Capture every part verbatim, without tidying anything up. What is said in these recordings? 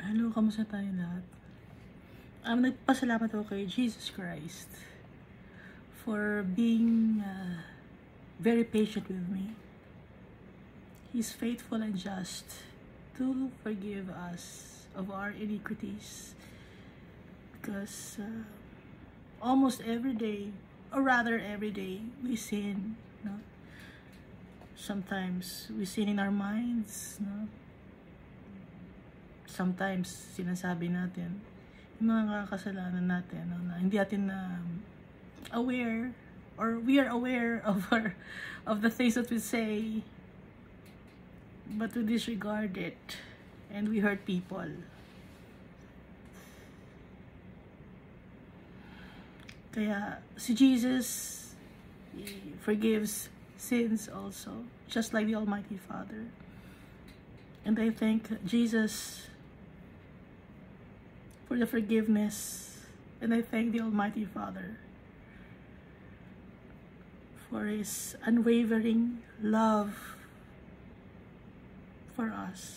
Hello, kamusta tayo lahat? Um, nagpasalamat ako kay Jesus Christ for being uh, very patient with me. He's faithful and just to forgive us of our iniquities, because uh, almost every day, or rather every day, we sin. No? Sometimes we sin in our minds. No? Sometimes sinasabi natin yung mga kasalanan natin, no, na hindi natin na um, aware, or we are aware of our of the things that we say, but we disregard it and we hurt people. Kaya si Jesus, he forgives sins also, just like the Almighty Father. And I thank Jesus for the forgiveness, and I thank the Almighty Father for His unwavering love for us.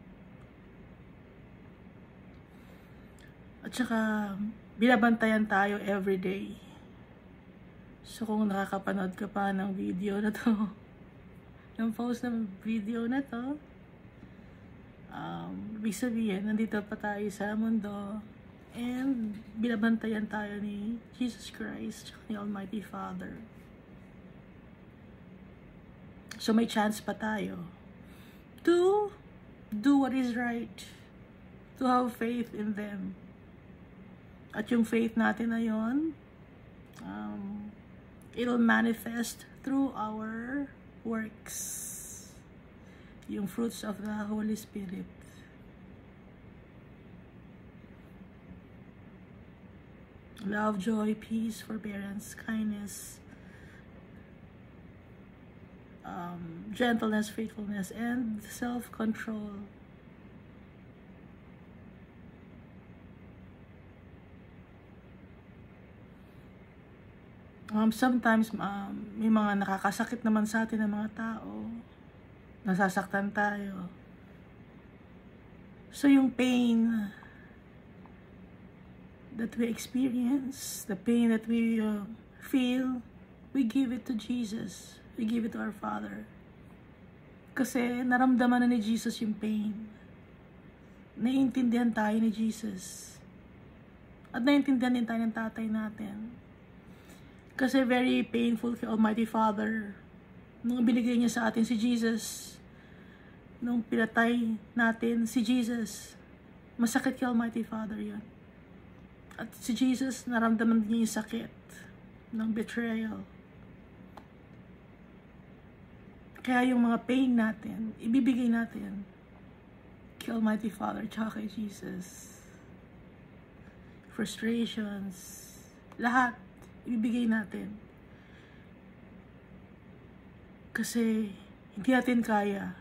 At saka binabantayan tayo every day. So kung nakakapanood ka pa ng video na to, ng post ng video na to, Um, ibig sabihin, nandito pa tayo sa mundo, and binabantayan tayo ni Jesus Christ, ni Almighty Father. So may chance pa tayo to do what is right, to have faith in them. At yung faith natin na yun, um, it'll manifest through our works. Yung fruits of the Holy Spirit. Love, joy, peace, forbearance, kindness, um, gentleness, faithfulness, and self-control. Um, sometimes, um, may mga nakakasakit naman sa atin ng mga tao. Nasasaktan tayo. So yung pain that we experience, the pain that we uh, feel, we give it to Jesus. We give it to our Father. Kasi naramdaman na ni Jesus yung pain. Naiintindihan tayo ni Jesus. At naiintindihan din tayo ng tatay natin. Kasi very painful kay Almighty Father nung binigay niya sa atin si Jesus, nung pinatay natin si Jesus, masakit kay Almighty Father yun. At si Jesus, naramdaman niya yung sakit ng betrayal. Kaya yung mga pain natin, ibibigay natin kay Almighty Father, tsaka kay Jesus. Frustrations, lahat, ibibigay natin. Kasi hindi natin kaya.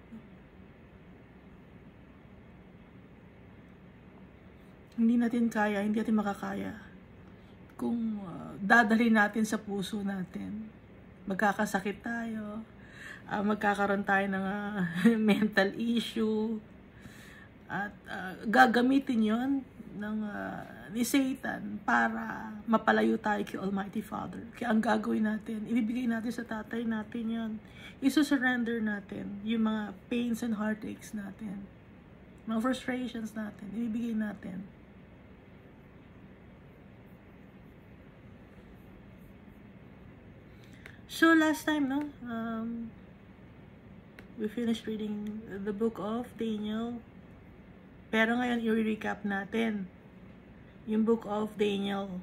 Hindi natin kaya, hindi natin makakaya. Kung uh, dadalhin natin sa puso natin, magkakasakit tayo, uh, magkakaroon tayo ng uh, mental issue, at uh, gagamitin yon ng uh, ni Satan para mapalayo tayo kay Almighty Father. Kaya ang gagawin natin, ibibigay natin sa tatay natin yon. Isu-surrender natin yung mga pains and heartaches natin, mga frustrations natin, ibibigay natin. So last time, no, um, we finished reading the book of Daniel. Pero ngayon, i-recap natin yung book of Daniel.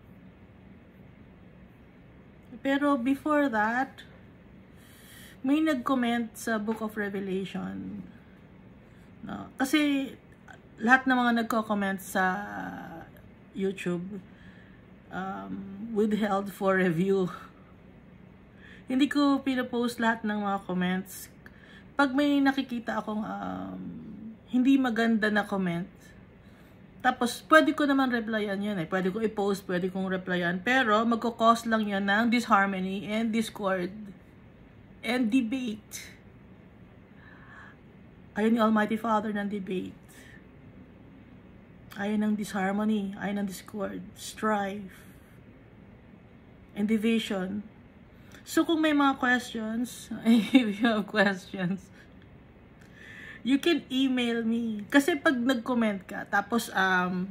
Pero before that, may nag-comment sa book of Revelation. No? Kasi lahat ng mga nagko-comment sa YouTube um, withheld for review. Hindi ko pinapost lahat ng mga comments. Pag may nakikita akong um, hindi maganda na comment, tapos pwede ko naman replyan yan eh. Pwede ko i-post, pwede kong replyan. Pero magkakos lang yan ng disharmony and discord and debate. Ayun yung Almighty Father ng debate. Ayaw ng disharmony, ayaw ng discord, strife, and division. So kung may mga questions, if you have questions, you can email me. Kasi pag nag-comment ka, tapos um,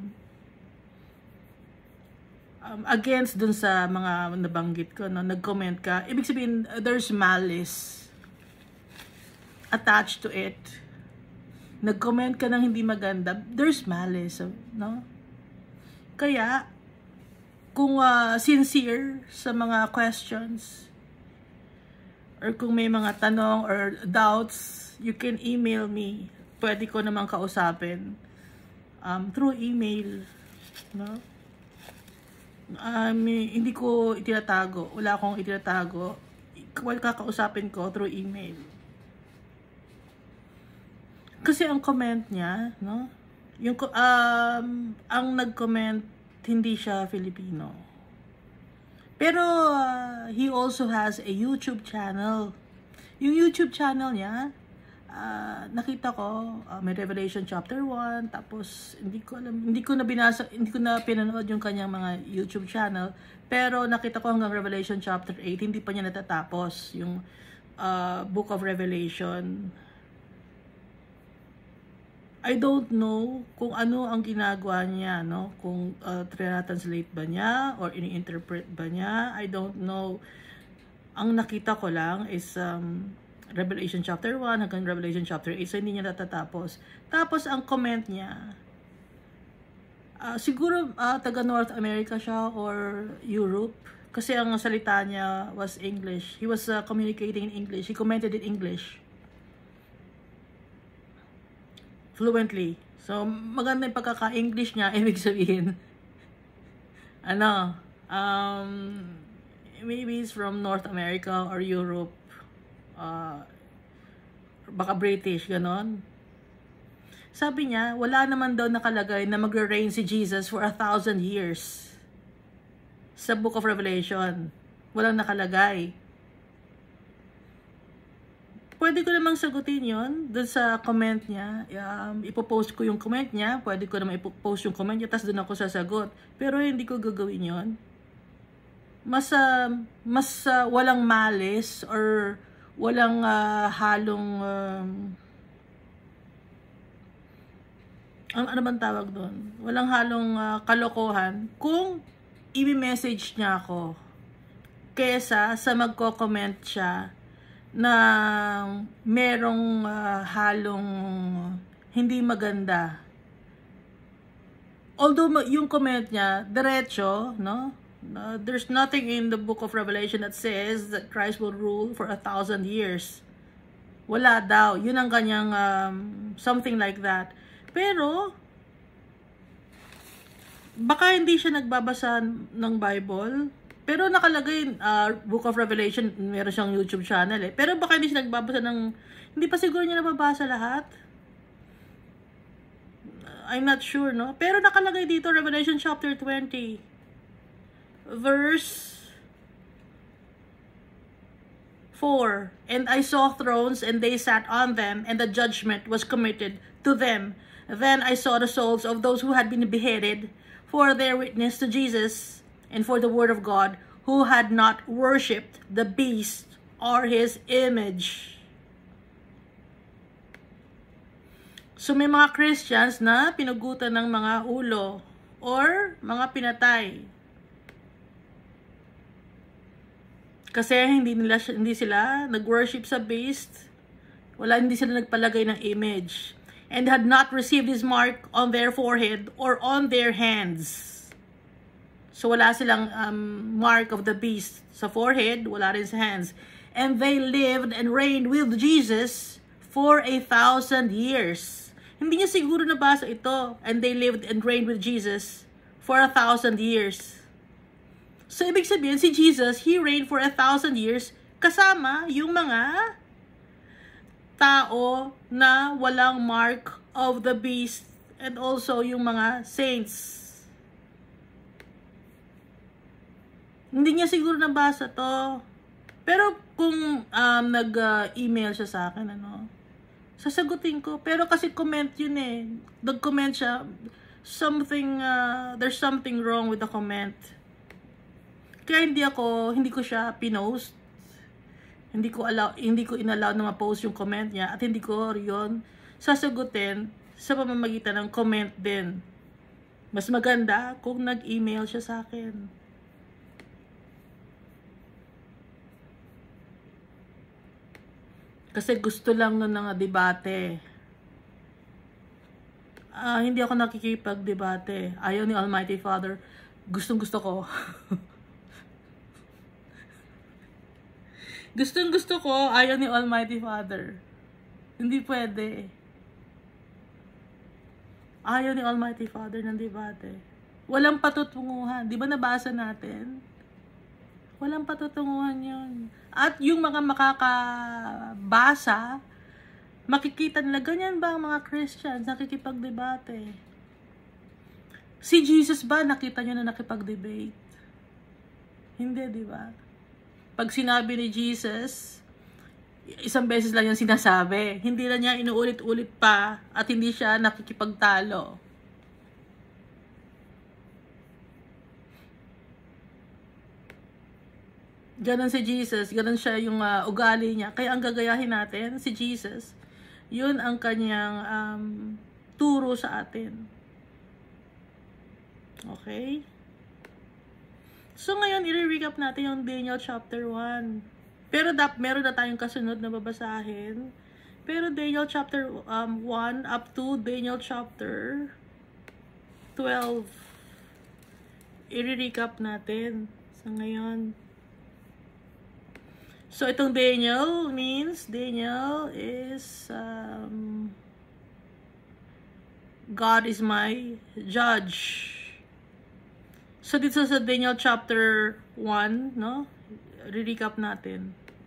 um, against dun sa mga nabanggit ko, no, nag-comment ka, ibig sabihin, uh, there's malice attached to it. Nag-comment ka ng hindi maganda, there's malice, no? Kaya, kung uh, sincere sa mga questions, or kung may mga tanong or doubts, you can email me. Pwede ko namang kausapin um, through email, no? Um, hindi ko itinatago. Wala akong itinatago. Well, kakausapin ko through email. Kasi ang comment niya, no? Yung um ang nag-comment hindi siya Filipino. Pero uh, he also has a YouTube channel. Yung YouTube channel niya, uh, nakita ko uh, may Revelation chapter one, tapos hindi ko alam, hindi ko na binasa, hindi ko na pinanood yung kanyang mga YouTube channel, pero nakita ko hanggang Revelation chapter eight, hindi pa niya natatapos yung uh, Book of Revelation. I don't know kung ano ang ginagawa niya, no? Kung uh, translate ba niya or ini-interpret ba niya. I don't know. Ang nakita ko lang is um, Revelation chapter one hanggang Revelation chapter eight. So, hindi niya natatapos. Tapos, ang comment niya, uh, siguro uh, taga North America siya or Europe. Kasi ang salita niya was English. He was uh, communicating in English. He commented in English. Fluently. So, maganda yung pagkaka-English niya, ibig sabihin, ano, um, maybe it's from North America or Europe, uh, baka British, ganon. Sabi niya, wala naman daw nakalagay na magre-reign si Jesus for a thousand years. Sa Book of Revelation. Walang nakalagay. Pwede ko namang sagutin yon doon sa comment niya. Um, ipopost ko yung comment niya. Pwede ko namang ipopost yung comment niya. Tapos doon ako sasagot. Pero hindi ko gagawin yon. Mas, uh, mas uh, walang malice or walang uh, halong... Um, ano, ano bang tawag doon? Walang halong uh, kalokohan kung i-message niya ako. Kesa sa magko-comment siya na merong uh, halong hindi maganda. Although yung comment niya, diretso, no? Uh, there's nothing in the Book of Revelation that says that Christ will rule for a thousand years. Wala daw. Yun ang kanyang um, something like that. Pero, baka hindi siya nagbabasa ng Bible. Pero nakalagay, uh, Book of Revelation, meron siyang YouTube channel eh. Pero baka hindi siya nagbabasa ng, hindi pa siguro niya nababasa lahat. I'm not sure, no? Pero nakalagay dito, Revelation chapter twenty. Verse four. And I saw thrones, and they sat on them, and the judgment was committed to them. Then I saw the souls of those who had been beheaded for their witness to Jesus, and for the word of God, who had not worshipped the beast or his image. So may mga Christians na pinugutan ng mga ulo or mga pinatay. Kasi hindi nila hindi sila nag-worship sa beast. Wala, hindi sila nagpalagay ng image. And had not received his mark on their forehead or on their hands. So, wala silang um, mark of the beast sa forehead, wala rin sa hands. And they lived and reigned with Jesus for a thousand years. Hindi niya siguro nabasa ito. And they lived and reigned with Jesus for a thousand years. So, ibig sabihin, si Jesus, He reigned for a thousand years kasama yung mga tao na walang mark of the beast and also yung mga saints. Hindi niya siguro nabasa to. Pero kung um, nag-email uh, siya sa akin, ano, sasagutin ko. Pero kasi comment yun eh. Nag-comment siya. something, uh, there's something wrong with the comment. Kaya hindi ako, hindi ko siya pinost. Hindi ko allow, hindi ko inallow na ma-post yung comment niya, at hindi ko yun sasagutin sa pamamagitan ng comment din. Mas maganda kung nag-email siya sa akin. Kasi gusto lang nun ng debate. Uh, hindi ako nakikipag-debate. Ayaw ni Almighty Father. Gustong gusto ko. Gustong gusto ko, ayaw ni Almighty Father. Hindi pwede. Ayaw ni Almighty Father ng debate. Walang patutunguhan. Di ba nabasa natin? Walang patutunguhan yun. At yung mga makakabasa, makikita nila, ganyan ba ang mga Christians nakikipag-debate? Si Jesus ba, nakita nyo na nakipag-debate? Hindi, di ba? Pag sinabi ni Jesus, isang beses lang yung sinasabi. Hindi na niya inuulit-ulit pa at hindi siya nakikipagtalo. Ganon si Jesus, ganon siya yung uh, ugali niya. Kaya ang gagayahin natin, si Jesus, yun ang kanyang um, turo sa atin. Okay? So ngayon, i-recap natin yung Daniel chapter one. Pero dap, meron na tayong kasunod na babasahin. Pero Daniel chapter um, one up to Daniel chapter twelve. I-recap natin sa ngayon. So itong Daniel means Daniel is um, God is my judge. So dito sa Daniel chapter one, no? Re-recap natin.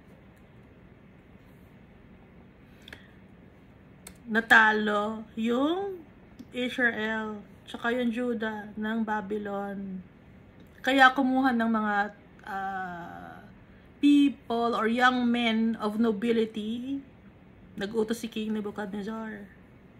Natalo yung Israel, tsaka yung Judah ng Babylon. Kaya kumuha ng mga uh, people or young men of nobility, nag-utos si King Nebuchadnezzar.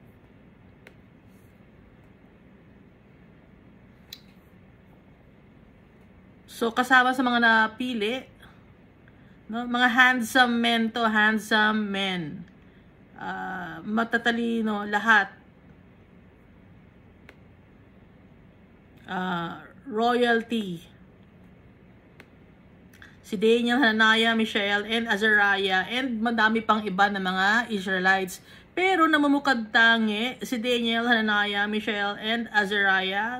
So, kasama sa mga napili, no, mga handsome men to, handsome men. Uh, matatalino, lahat. Uh, royalty. Si Daniel, Hananiah, Mishael, and Azariah, and madami pang iba na mga Israelites. Pero namumukad tangi si Daniel, Hananiah, Mishael, and Azariah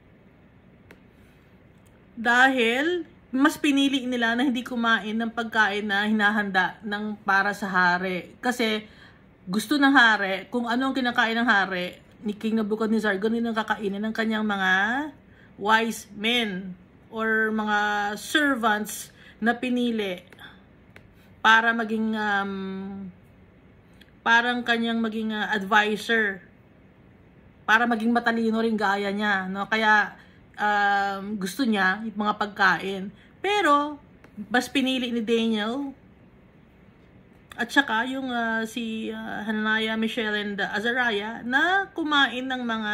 dahil mas pinili nila na hindi kumain ng pagkain na hinahanda ng para sa hari. Kasi gusto ng hari, kung ano ang kinakain ng hari ni King Nebuchadnezzar, ganun ang kakainin ng kanyang mga wise men or mga servants na pinili para maging um, parang kanyang maging uh, advisor, para maging matalino rin gaya niya, no? Kaya Um, gusto niya yung mga pagkain. Pero, mas pinili ni Daniel at saka yung uh, si uh, Hananiah, Mishael, and uh, Azariah na kumain ng mga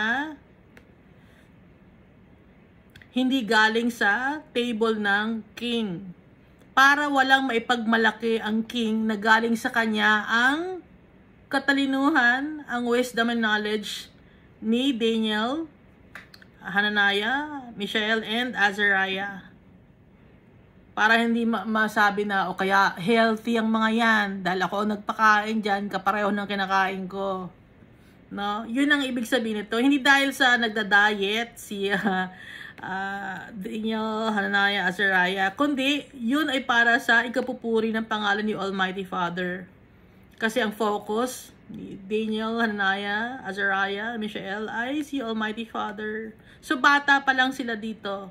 hindi galing sa table ng king. Para walang maipagmalaki ang king na galing sa kanya ang katalinuhan, ang wisdom and knowledge ni Daniel, Hananiah, Mishael, and Azariah. Para hindi ma masabi na, o kaya healthy ang mga yan, dahil ako nagpakain dyan, kapareho ng kinakain ko. No? Yun ang ibig sabihin nito. Hindi dahil sa nagda-diet si uh, uh, Daniel, Hananiah, Azariah, kundi yun ay para sa ikapupuri ng pangalan ni Almighty Father. Kasi ang focus ni Daniel, Hananiah, Azariah, Mishael ay si Almighty Father. So bata pa lang sila dito.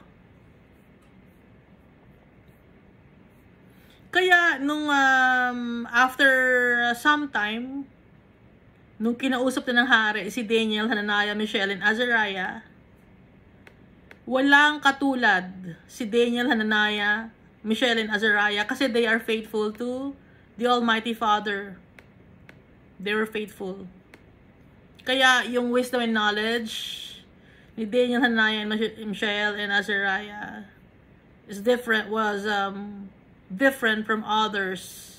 Kaya nung um, after some time, nung kinausap na ng hari si Daniel, Hananiah, Mishael, and Azariah, walang katulad si Daniel, Hananiah, Mishael, and Azariah kasi they are faithful to the Almighty Father. They were faithful. Kaya yung wisdom and knowledge ni Daniel, Hananiah, and Mishael, and Azariah is different, was um, different from others.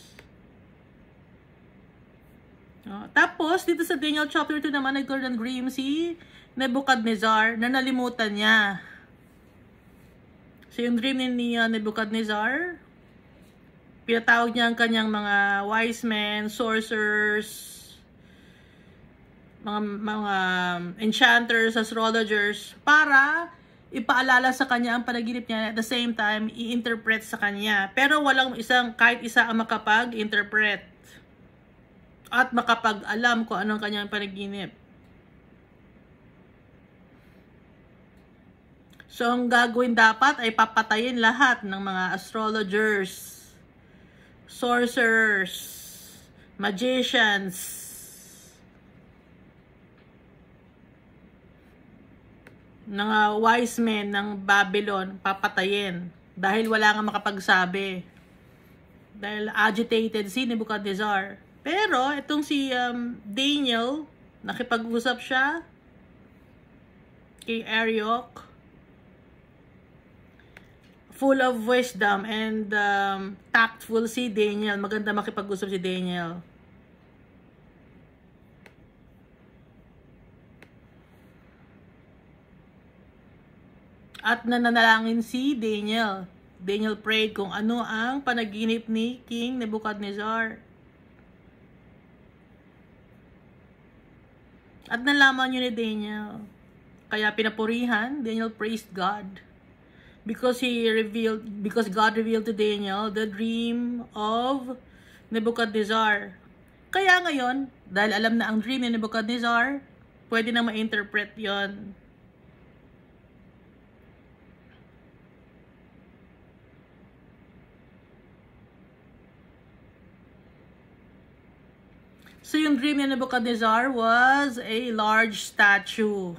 Uh, tapos, dito sa Daniel chapter two naman, nagkaroon ng dream si Nebuchadnezzar na nalimutan niya. So, yung dream ni uh, Nebuchadnezzar, pinatawag niya ang kanyang mga wise men, sorcerers, mga, mga enchanters, astrologers, para ipaalala sa kanya ang panaginip niya, at the same time, i-interpret sa kanya. Pero walang isang, kahit isa ang makapag-interpret at makapag-alam kung anong kanyang panaginip. So, ang gagawin dapat ay papatayin lahat ng mga astrologers, sorcerers, magicians, mga wise men ng Babylon, papatayin. Dahil wala nga makapagsabi. Dahil agitated si Nebuchadnezzar. Pero, itong si um, Daniel, nakipag-usap siya kay Arioch, full of wisdom and um, tactful si Daniel. Maganda makipag-usap si Daniel. At nananalangin si Daniel. Daniel prayed kung ano ang panaginip ni King Nebuchadnezzar. At nalaman yun ni Daniel. Kaya pinapurihan, Daniel praised God. Because he revealed, because God revealed to Daniel the dream of Nebuchadnezzar. Kaya ngayon, dahil alam na ang dream ni Nebuchadnezzar, pwede na ma-interpret yon. So, yung dream ni Nebuchadnezzar was a large statue.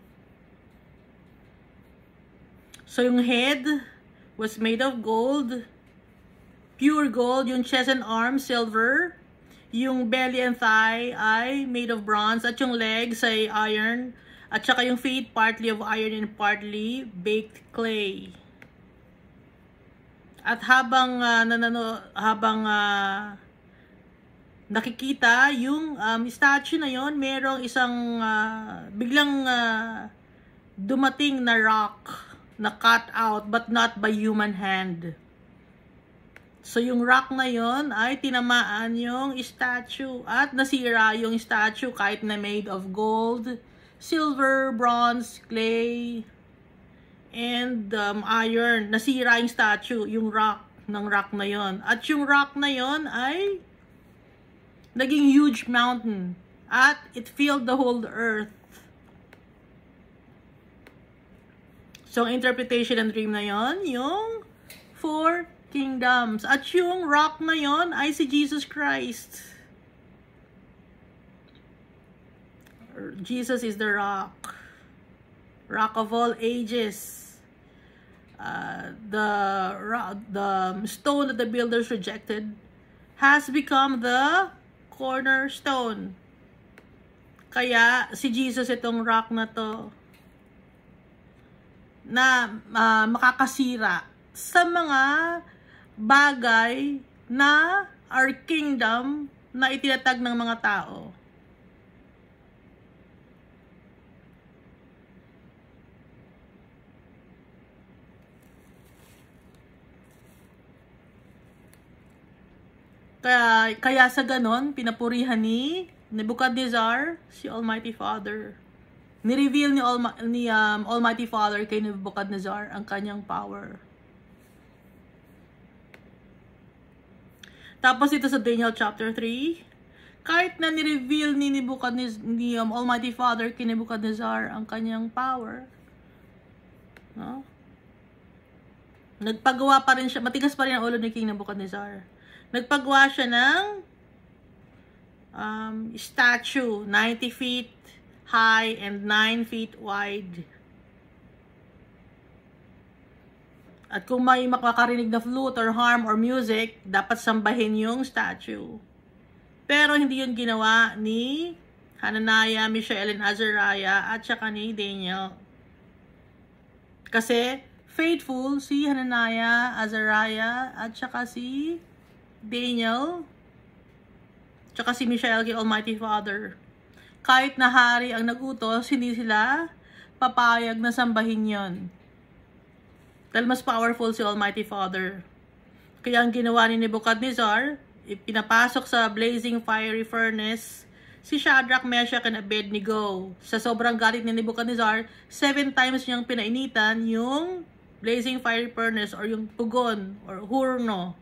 So, yung head was made of gold, pure gold. Yung chest and arms, silver. Yung belly and thigh ay made of bronze. At yung legs ay iron. At saka yung feet, partly of iron and partly baked clay. At habang uh, nanano, habang uh, nakikita yung um, statue na yon, merong isang uh, biglang uh, dumating na rock na cut out but not by human hand. So yung rock na yon ay tinamaan yung statue at nasira yung statue kahit na made of gold, silver, bronze, clay, and um, iron. Nasira yung statue, yung rock ng rock na yon. At yung rock na yon ay naging huge mountain at it filled the whole earth. So, ang interpretation ng dream na yon, yung four kingdoms. At yung rock na yon ay si Jesus Christ. Jesus is the rock. Rock of all ages. Uh, the, the stone that the builders rejected has become the cornerstone. Kaya si Jesus itong rock na to na uh, makakasira sa mga bagay na our kingdom na itinatag ng mga tao. Kaya, kaya sa ganon, pinapurihan ni Nebuchadnezzar si Almighty Father. Nireveal ni, Alma, ni um, Almighty Father kay Nebuchadnezzar ang kanyang power. Tapos ito sa Daniel chapter three, kahit na nireveal ni Nebuchadnezzar, ni um, Almighty Father kay Nebuchadnezzar ang kanyang power, no? Nagpagawa pa rin siya, matigas pa rin ang ulo ni King Nebuchadnezzar. Nagpagawa siya ng um, statue, ninety feet high and nine feet wide. At kung may makakarinig na flute or harm or music, dapat sambahin yung statue. Pero hindi yun ginawa ni Hananiah, Mishael, and Azariah at saka ni Daniel. Kasi faithful si Hananiah, Azariah, at saka si Daniel, tsaka si Mishael kay Almighty Father. Kahit na hari ang nagutos, hindi sila papayag na sambahin yon. Dahil mas powerful si Almighty Father. Kaya ang ginawa ni Nebuchadnezzar, pinapasok sa blazing fiery furnace si Shadrach, Meshach, and Abednego. Sa sobrang galit ni Nebuchadnezzar, seven times niyang pinainitan yung blazing fiery furnace or yung pugon or hurno.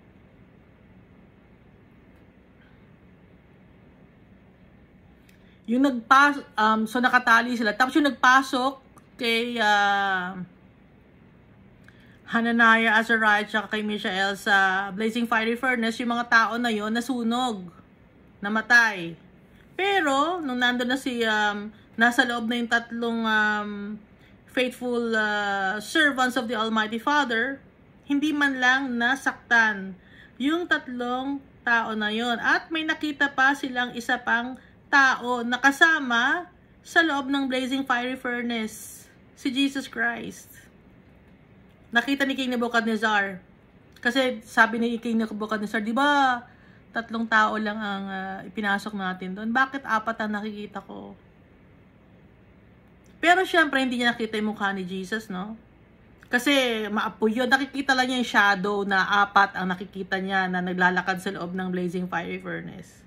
Yung nagpas um so nakatali sila. Tapos yung nagpasok kay uh, Hananiah, Azariah, at kay Mishael sa blazing fiery furnace, yung mga tao na yon nasunog, namatay. Pero nung nandoon na si um, nasa loob na yung tatlong um, faithful uh, servants of the Almighty Father, hindi man lang nasaktan yung tatlong tao na yon. At may nakita pa silang isa pang tao na kasama sa loob ng blazing fiery furnace, si Jesus Christ. Nakita ni King Nebuchadnezzar. Kasi sabi ni King Nebuchadnezzar, di ba tatlong tao lang ang uh, ipinasok natin doon? Bakit apat ang nakikita ko? Pero syempre, hindi niya nakita yung mukha ni Jesus, no? Kasi maapoy yun. Nakikita lang niya yung shadow na apat ang nakikita niya na naglalakad sa loob ng blazing fiery furnace.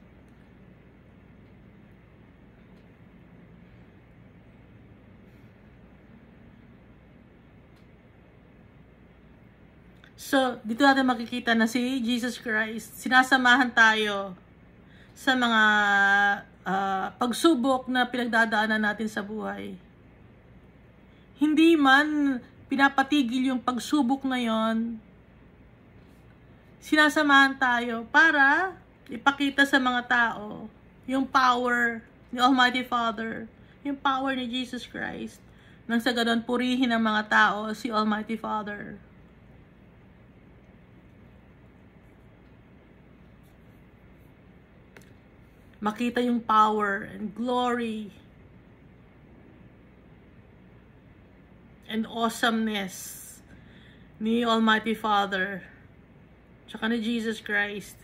So, dito natin makikita na si Jesus Christ, sinasamahan tayo sa mga uh, pagsubok na pinagdadaanan natin sa buhay. Hindi man pinapatigil yung pagsubok na yon, sinasamahan tayo para ipakita sa mga tao yung power ni Almighty Father, yung power ni Jesus Christ, nang sa ganon purihin ng mga tao si Almighty Father. Makita yung power and glory and awesomeness ni Almighty Father tsaka ni Jesus Christ.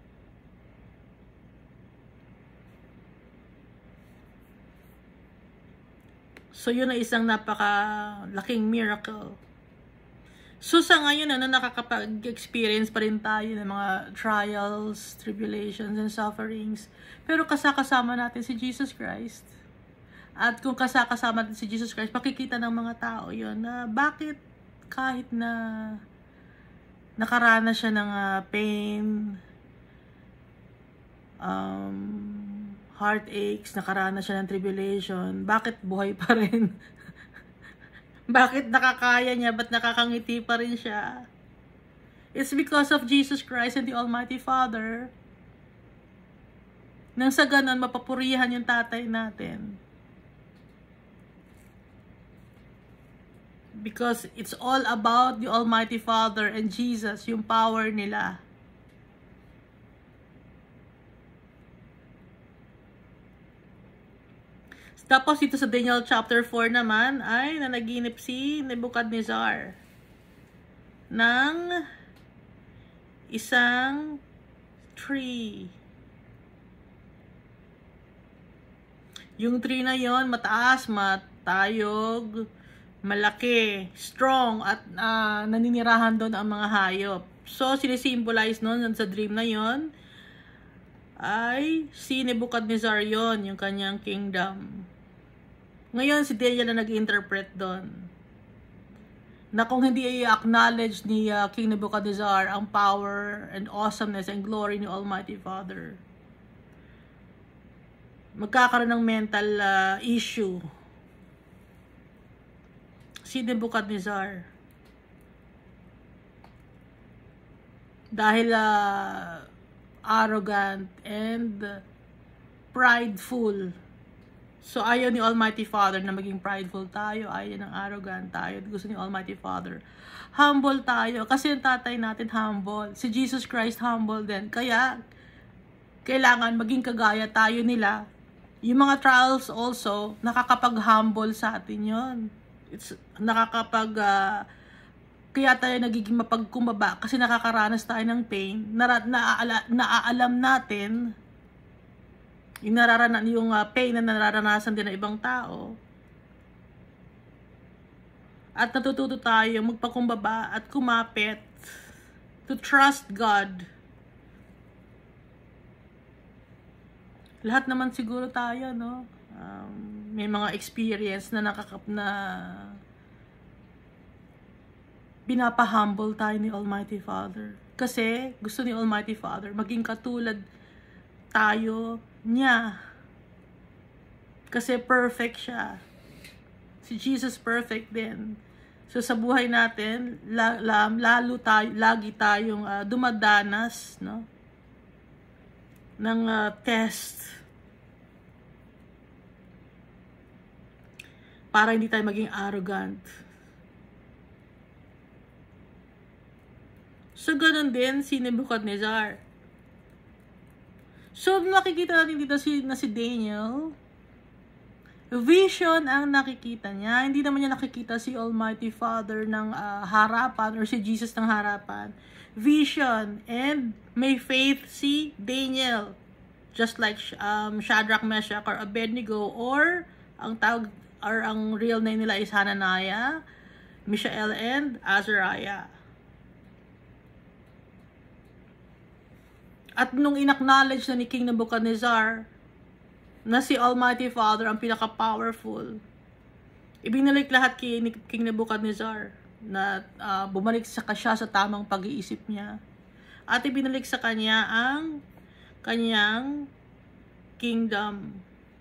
So yun ay isang napakalaking miracle. So sa ngayon, ano, nakakapag-experience pa rin tayo ng mga trials, tribulations, and sufferings. Pero kasakasama natin si Jesus Christ. At kung kasakasama natin si Jesus Christ, makikita ng mga tao yun na bakit kahit na nakaranas siya ng uh, pain, um, heartaches, nakaranas siya ng tribulation, bakit buhay pa rin? Bakit nakakaya niya? Ba't nakakangiti pa rin siya? It's because of Jesus Christ and the Almighty Father. Nang sa ganon, mapapurihan yung tatay natin. Because it's all about the Almighty Father and Jesus, yung power nila. Tapos dito sa Daniel chapter four naman ay nanaginip si Nebuchadnezzar ng isang tree. Yung tree na yon mataas, matayog, malaki, strong, at uh, naninirahan doon ang mga hayop. So sinisimbolize noon sa dream na yon ay si Nebuchadnezzar yon, yung kanyang kingdom. Ngayon, si Daniel na nag-interpret doon. Na kung hindi i-acknowledge ni uh, King Nebuchadnezzar ang power and awesomeness and glory ni Almighty Father, magkakaroon ng mental uh, issue si Nebuchadnezzar. Dahil uh, arrogant and prideful. So, ayaw ni Almighty Father na maging prideful tayo. Ayaw ng arrogant tayo. Gusto ni Almighty Father, humble tayo. Kasi yung tatay natin humble. Si Jesus Christ humble din. Kaya, kailangan maging kagaya tayo nila. Yung mga trials also, nakakapag-humble sa atin yon. It's nakakapag uh, kaya tayo nagiging mapagkumbaba kasi nakakaranas tayo ng pain. Nara, naaala, naaalam natin yung, nararanan, yung uh, pain na nararanasan din ng ibang tao. At natututo tayo magpakumbaba at kumapit to trust God. Lahat naman siguro tayo, no? Um, may mga experience na nakakap na pinapahumble tayo ni Almighty Father. Kasi gusto ni Almighty Father maging katulad tayo niya. Kasi perfect siya. Si Jesus perfect din. So sa buhay natin, la, la, lalo tayo, lagi tayong uh, dumadanas, no? Ng uh, test. Para hindi tayo maging arrogant. So, ganun din si Nebuchadnezzar. So, nakikita natin dito si, na si Daniel. Vision ang nakikita niya. Hindi naman niya nakikita si Almighty Father ng uh, harapan or si Jesus ng harapan. Vision. And may faith si Daniel. Just like um, Shadrach, Meshach, or Abednego, or ang tawag or ang real name nila is Hananiah, Mishael, and Azariah. At nung inacknowledge na ni King Nebuchadnezzar na si Almighty Father ang pinaka-powerful, ibinalik lahat kay King Nebuchadnezzar na uh, bumalik sa siya sa tamang pag-iisip niya. At ibinalik sa kanya ang kanyang kingdom.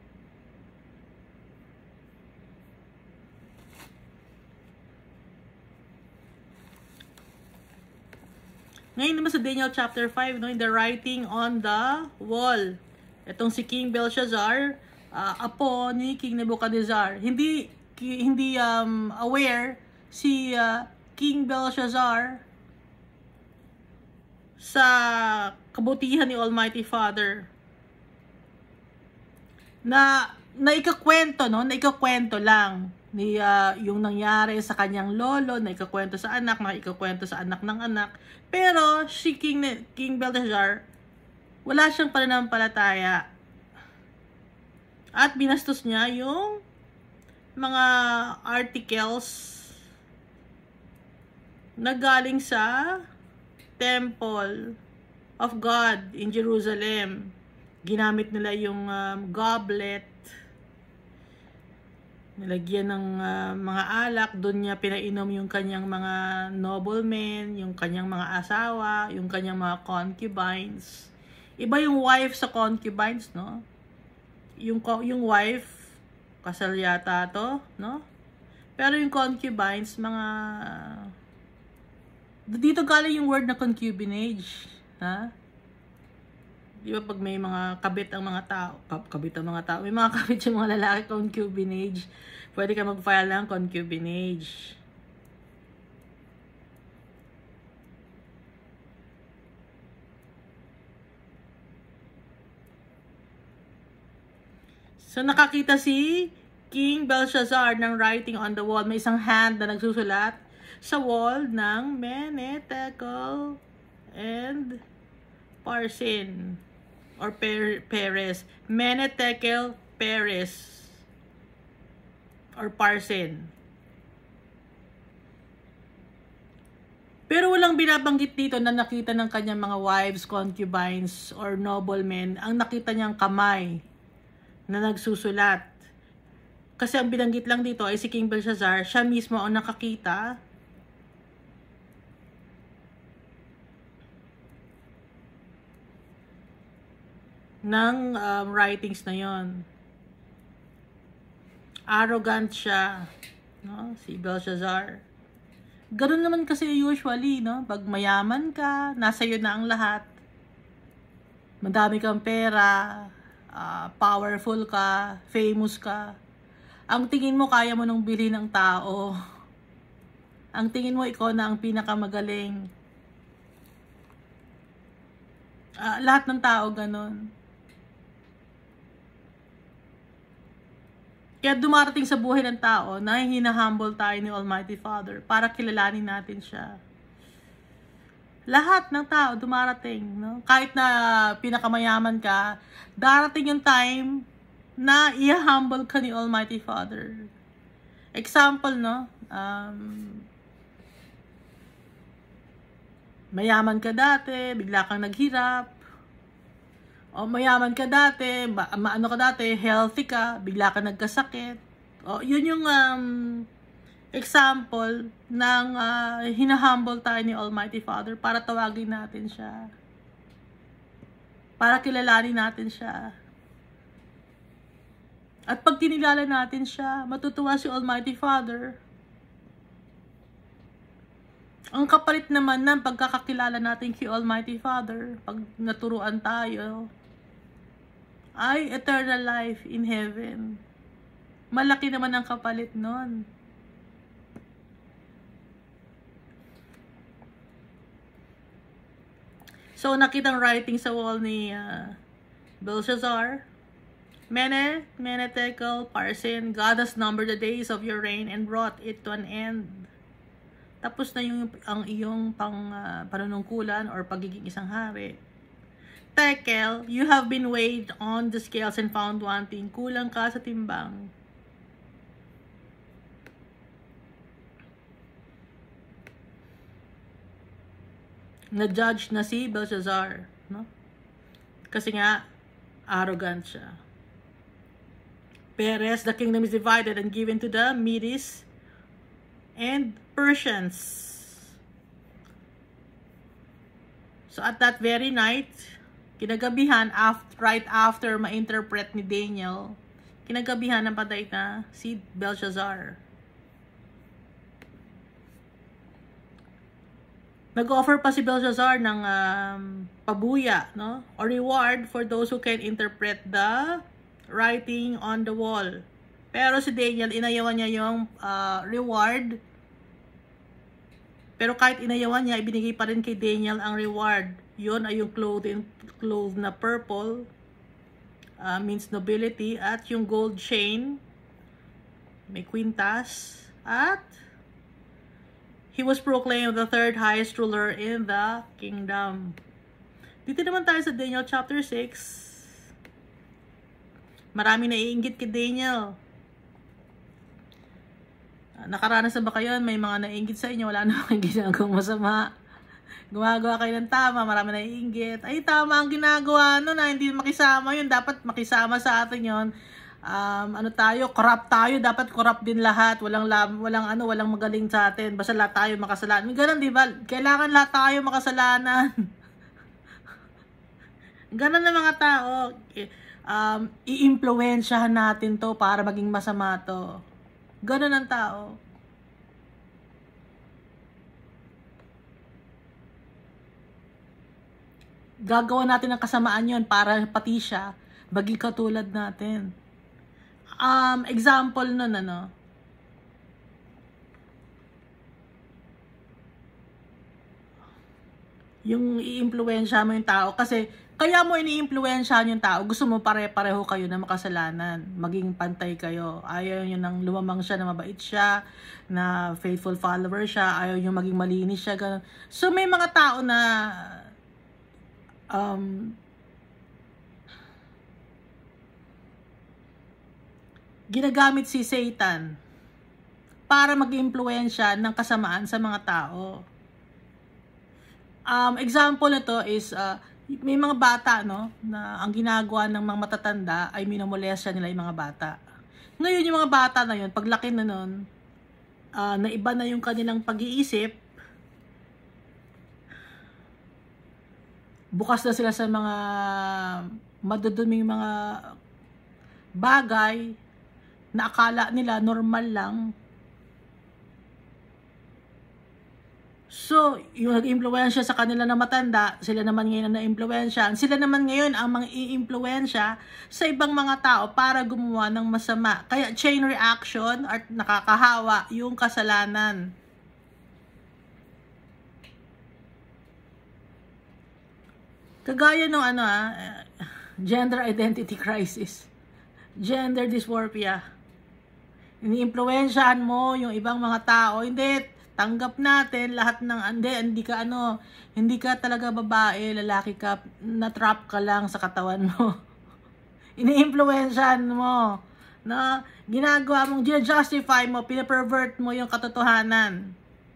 Ngayon naman sa Daniel chapter five, no, in the writing on the wall. Itong si King Belshazzar, uh, apo ni King Nebuchadnezzar. Hindi hindi um, aware si uh, King Belshazzar sa kabutihan ni Almighty Father. Na naikakwento, no, naikakwento lang ni uh, yung nangyari sa kanyang lolo, na ikakwento sa anak, na ikakwento sa anak ng anak. Pero si King, King Belshazzar, wala siyang pananampalataya. At binastos niya yung mga articles na galing sa Temple of God in Jerusalem. Ginamit nila yung um, goblet, nilagyan ng uh, mga alak, doon niya pinainom yung kanyang mga noblemen, yung kanyang mga asawa, yung kanyang mga concubines. Iba yung wife sa concubines, no? Yung, yung wife, kasal yata to, no? Pero yung concubines, mga... Dito galing yung word na concubinage, ha? Di ba pag may mga kabit ang mga tao, kabit ang mga tao, may mga kabit yung mga lalaki, concubinage, pwede ka mag-file ng concubinage. So nakakita si King Belshazzar ng writing on the wall. May isang hand na nagsusulat sa wall ng Mene, Tekel, and Parsin. Or per Peres. Mene, Tekel, Peres. Or Parsin. Pero walang binabanggit dito na nakita ng kanyang mga wives, concubines, or noblemen. Ang nakita niyang kamay na nagsusulat. Kasi ang binanggit lang dito ay si King Belshazzar. Siya mismo ang nakakita ng um, writings na yon. Arrogant siya, no? Si Belshazzar. Ganun naman kasi usually, no? Pag mayaman ka, nasa iyo na ang lahat. Madami kang pera, uh, powerful ka, famous ka. Ang tingin mo, kaya mo nang bilhin ng tao. Ang tingin mo, ikaw na ang pinakamagaling. Uh, lahat ng tao ganun. Kaya dumarating sa buhay ng tao na hinahumble tayo ni Almighty Father para kilalanin natin siya. Lahat ng tao dumarating, no? Kahit na pinakamayaman ka, darating yung time na i-humble ka ni Almighty Father. Example, no? Um, mayaman ka dati, bigla kang naghirap. O mayaman ka dati, ma ano ka dati, healthy ka, bigla ka nagkasakit. O yun yung um, example ng uh, hinahumble tayo ni Almighty Father para tawagin natin siya. Para kilalanin natin siya. At pag kinilala natin siya, matutuwa si Almighty Father. Ang kapalit naman ng pagkakakilala natin kay Almighty Father, pag naturuan tayo, ay eternal life in heaven. Malaki naman ang kapalit nun. So, nakitang writing sa wall ni uh, Belshazzar. Mene, Mene, Tekel, Parsin, God has numbered the days of your reign and brought it to an end. Tapos na yung ang iyong pang uh, panunungkulan or pagiging isang hari. Tekel, you have been weighed on the scales and found wanting. Kulang ka sa timbang. Na-judge na si Belshazzar, no? Kasi nga, arrogant siya. Peres, the kingdom is divided and given to the Medes and Persians. So at that very night, kinagabihan, after, right after ma-interpret ni Daniel, kinagabihan ng patay na si Belshazzar. Nag-offer pa si Belshazzar ng um, pabuya, no? Or reward for those who can interpret the writing on the wall. Pero si Daniel, inayawan niya yung uh, reward. Pero kahit inayawan niya, ibinigay pa rin kay Daniel ang reward. Yun ay yung clothing, clothes na purple, uh, means nobility, at yung gold chain, may quintas, at he was proclaimed the third highest ruler in the kingdom. Dito naman tayo sa Daniel chapter six. Marami naiinggit kay Daniel. Nakaranas na ba kayo? May mga naiinggit sa inyo, wala namang ginagawang masama. Gumagawa kayo ng tama, marami naiinggit. Ay, tama ang ginagawa no, na hindi makisama yun. Dapat makisama sa atin yun. Um, ano tayo, corrupt tayo. Dapat corrupt din lahat. Walang, walang, ano, walang magaling sa atin. Basta lahat tayo makasalanan. Ganun, di ba? Kailangan lahat tayo makasalanan. Ganun na mga tao. Um, i-impluensyahan natin to para maging masama to. Ganun ang tao. Gagawa natin ng kasamaan yon para pati siya maging katulad natin. Um, example nun, ano, yung i-impluensya mo yung tao. Kasi, kaya mo ini-impluensyahan yung tao, gusto mo pare-pareho kayo na makasalanan, maging pantay kayo. Ayaw nyo nang lumamang siya, na mabait siya, na faithful follower siya, ayaw nyo maging malinis siya, ganun. So, may mga tao na um, ginagamit si Satan para mag-impluensya ng kasamaan sa mga tao. Um, example nito is, uh, may mga bata, no, na ang ginagawa ng mga matatanda ay minamolestya nila yung mga bata. Ngayon, yung mga bata na yun, paglaki na nun, uh, naiba na yung kanilang pag-iisip, bukas na sila sa mga maduduming mga bagay na akala nila normal lang. So, yung nag-impluensya sa kanila na matanda, sila naman ngayon ang na-impluensya. Sila naman ngayon ang mga i-impluensya sa ibang mga tao para gumawa ng masama. Kaya chain reaction at nakakahawa yung kasalanan. Kagaya ng ano ah, gender identity crisis, gender dysphoria. Ini-impluwensyahan mo yung ibang mga tao. Hindi, tanggap natin lahat ng, hindi, hindi ka ano, hindi ka talaga babae, lalaki ka, na-trap ka lang sa katawan mo. Ini-impluwensyahan mo, na ginagawa mong, justify mo, pinapervert mo yung katotohanan.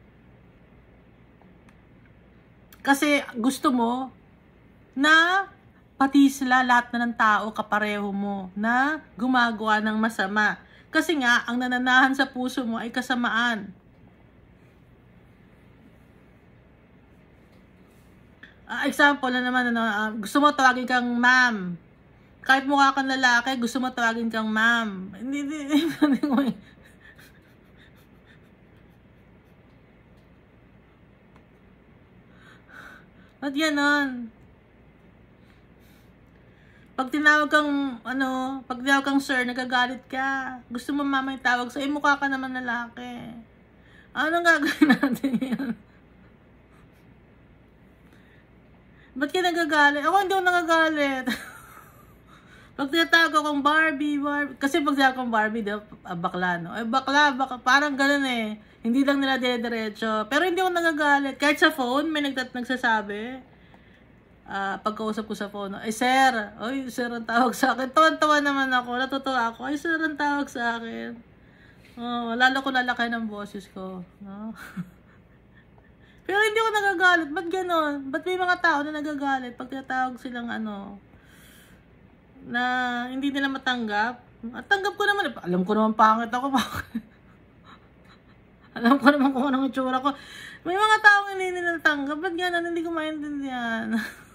Kasi gusto mo na pati sila, lahat na ng tao, kapareho mo, na gumagawa ng masama. Kasi nga, ang nananahan sa puso mo ay kasamaan. Uh, example na naman, ano, uh, gusto mo tawagin kang ma'am. Kahit mukha kang lalaki, gusto mo tawagin kang ma'am. Hindi, hindi, hindi. Ba't ganon? Pag tinawag kang, ano, pag tinawag kang sir, nagagalit ka. Gusto mo mama yung tawag sa, eh, mukha ka naman lalaki. Anong gagawin natin yan? Ba't ka nagagalit? Ako hindi ako nagagalit. Pag tinatawag akong Barbie, Barbie, kasi pag tinatawag akong Barbie, di ba, bakla, no? Eh, bakla, bakla, parang ganun eh. Hindi lang nila dire-diretso. Pero hindi ako nagagalit. Kahit sa phone, may nagtat nagsasabi. Uh, pagkausap ko sa phone, ay sir, ay sir ang tawag sa akin. Tawan-tawa naman ako, natutuwa ako, ay sir ang tawag sa akin. Oh, lalo ko lalaki ng boses ko. No? Pero hindi ako nagagalit. Ba't gano'n? Ba't may mga tao na nagagalit pag tinatawag silang ano, na hindi nila matanggap? At tanggap ko naman, alam ko naman pangit ako. Alam ko naman kung anong itsura ko. May mga taong hindi nila tanggap. Ba't gano'n? Hindi ko maintindihan.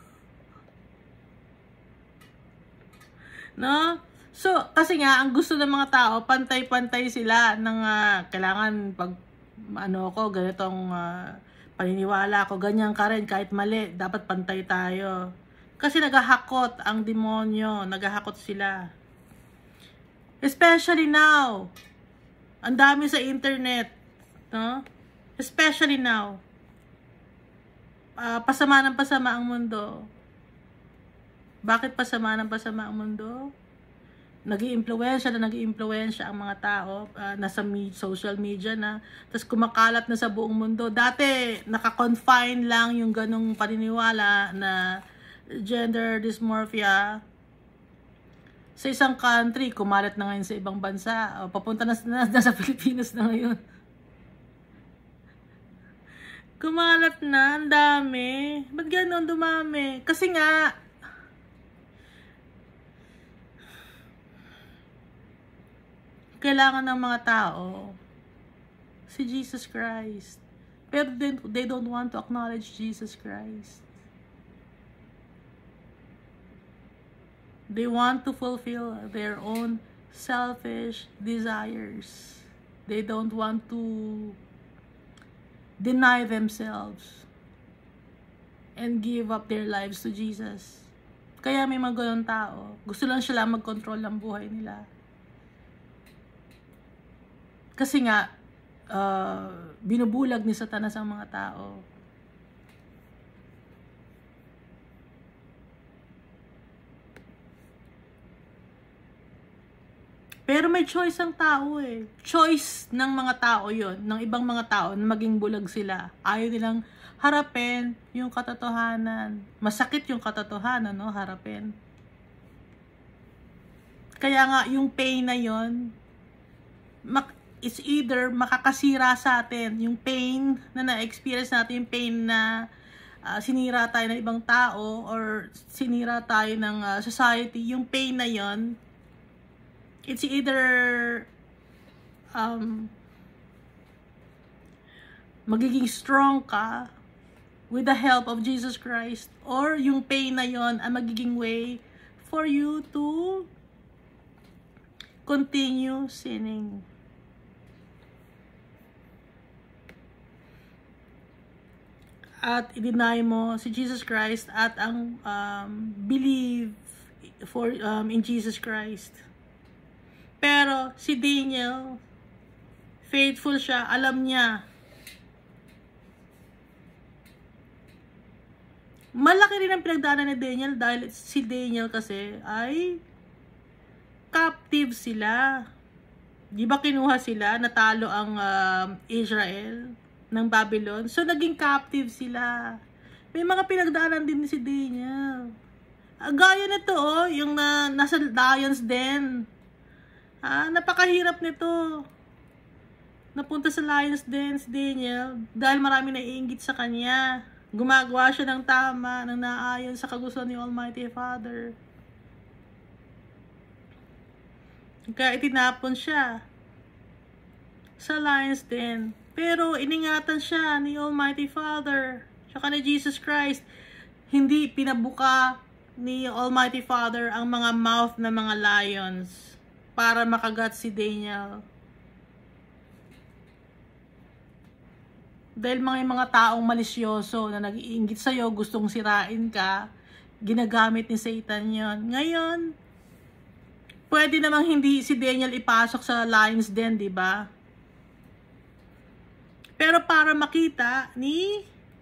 No? So, kasi nga, ang gusto ng mga tao, pantay-pantay sila ng uh, kailangan pag, ano ko, ganitong uh, paniniwala ko, ganyan ka rin, kahit mali, dapat pantay tayo. Kasi naghahakot ang demonyo, naghahakot sila. Especially now, ang dami sa internet, no? Especially now, uh, pasama ng pasama ang mundo. Bakit pasama ng pasama ang mundo? Nag-i-impluwensya na nag-i-impluwensya ang mga tao, uh, nasa me social media na, tapos kumakalat na sa buong mundo. Dati, naka-confine lang yung ganong paniniwala na gender dysmorphia sa isang country, kumalat na ngayon sa ibang bansa. O, papunta na, na, na sa Pilipinas na ngayon. Kumalat na, ang dami. Ba't ganon dumami? Kasi nga, kailangan ng mga tao si Jesus Christ. Pero they, they don't want to acknowledge Jesus Christ. They want to fulfill their own selfish desires. They don't want to deny themselves and give up their lives to Jesus. Kaya may mga ganun tao. Gusto lang sila mag-control ng buhay nila. Kasi nga, uh, binubulag ni Satanas ang mga tao. Pero may choice ang tao eh. Choice ng mga tao yon, ng ibang mga tao na maging bulag sila. Ayaw nilang harapin yung katotohanan. Masakit yung katotohanan, no? Harapin. Kaya nga, yung pain na yon, mak it's either makakasira sa atin, yung pain na na-experience natin, yung pain na uh, sinira tayo ng ibang tao or sinira tayo ng uh, society, yung pain na yon, it's either um, magiging strong ka with the help of Jesus Christ, or yung pain na yon ang magiging way for you to continue sinning. At i-deny mo si Jesus Christ at ang um, believe for um, in Jesus Christ. Pero si Daniel, faithful siya, alam niya. Malaki rin ang pinagdaanan ni Daniel dahil si Daniel kasi ay captive sila. Di ba kinuha sila, natalo ang uh, Israel ng Babylon? So, naging captive sila. May mga pinagdaanan din si Daniel. Uh, gaya nito, oh, yung na, nasa Lions Den. Ah, napakahirap nito. Napunta sa Lions Den si Daniel dahil marami naiinggit sa kanya. Gumagawa siya ng tama, ng naayon sa kagustuhan ni Almighty Father. Kaya itinapon siya sa Lions Den. Pero iningatan siya ni Almighty Father, tsaka ni Jesus Christ. Hindi pinabuka ni Almighty Father ang mga mouth ng mga lions para makagat si Daniel. Dahil mga mga taong malisyoso na nag-iinggit sa'yo, gustong sirain ka, ginagamit ni Satan yon. Ngayon, pwede namang hindi si Daniel ipasok sa Lions Den, di ba? Pero para makita ni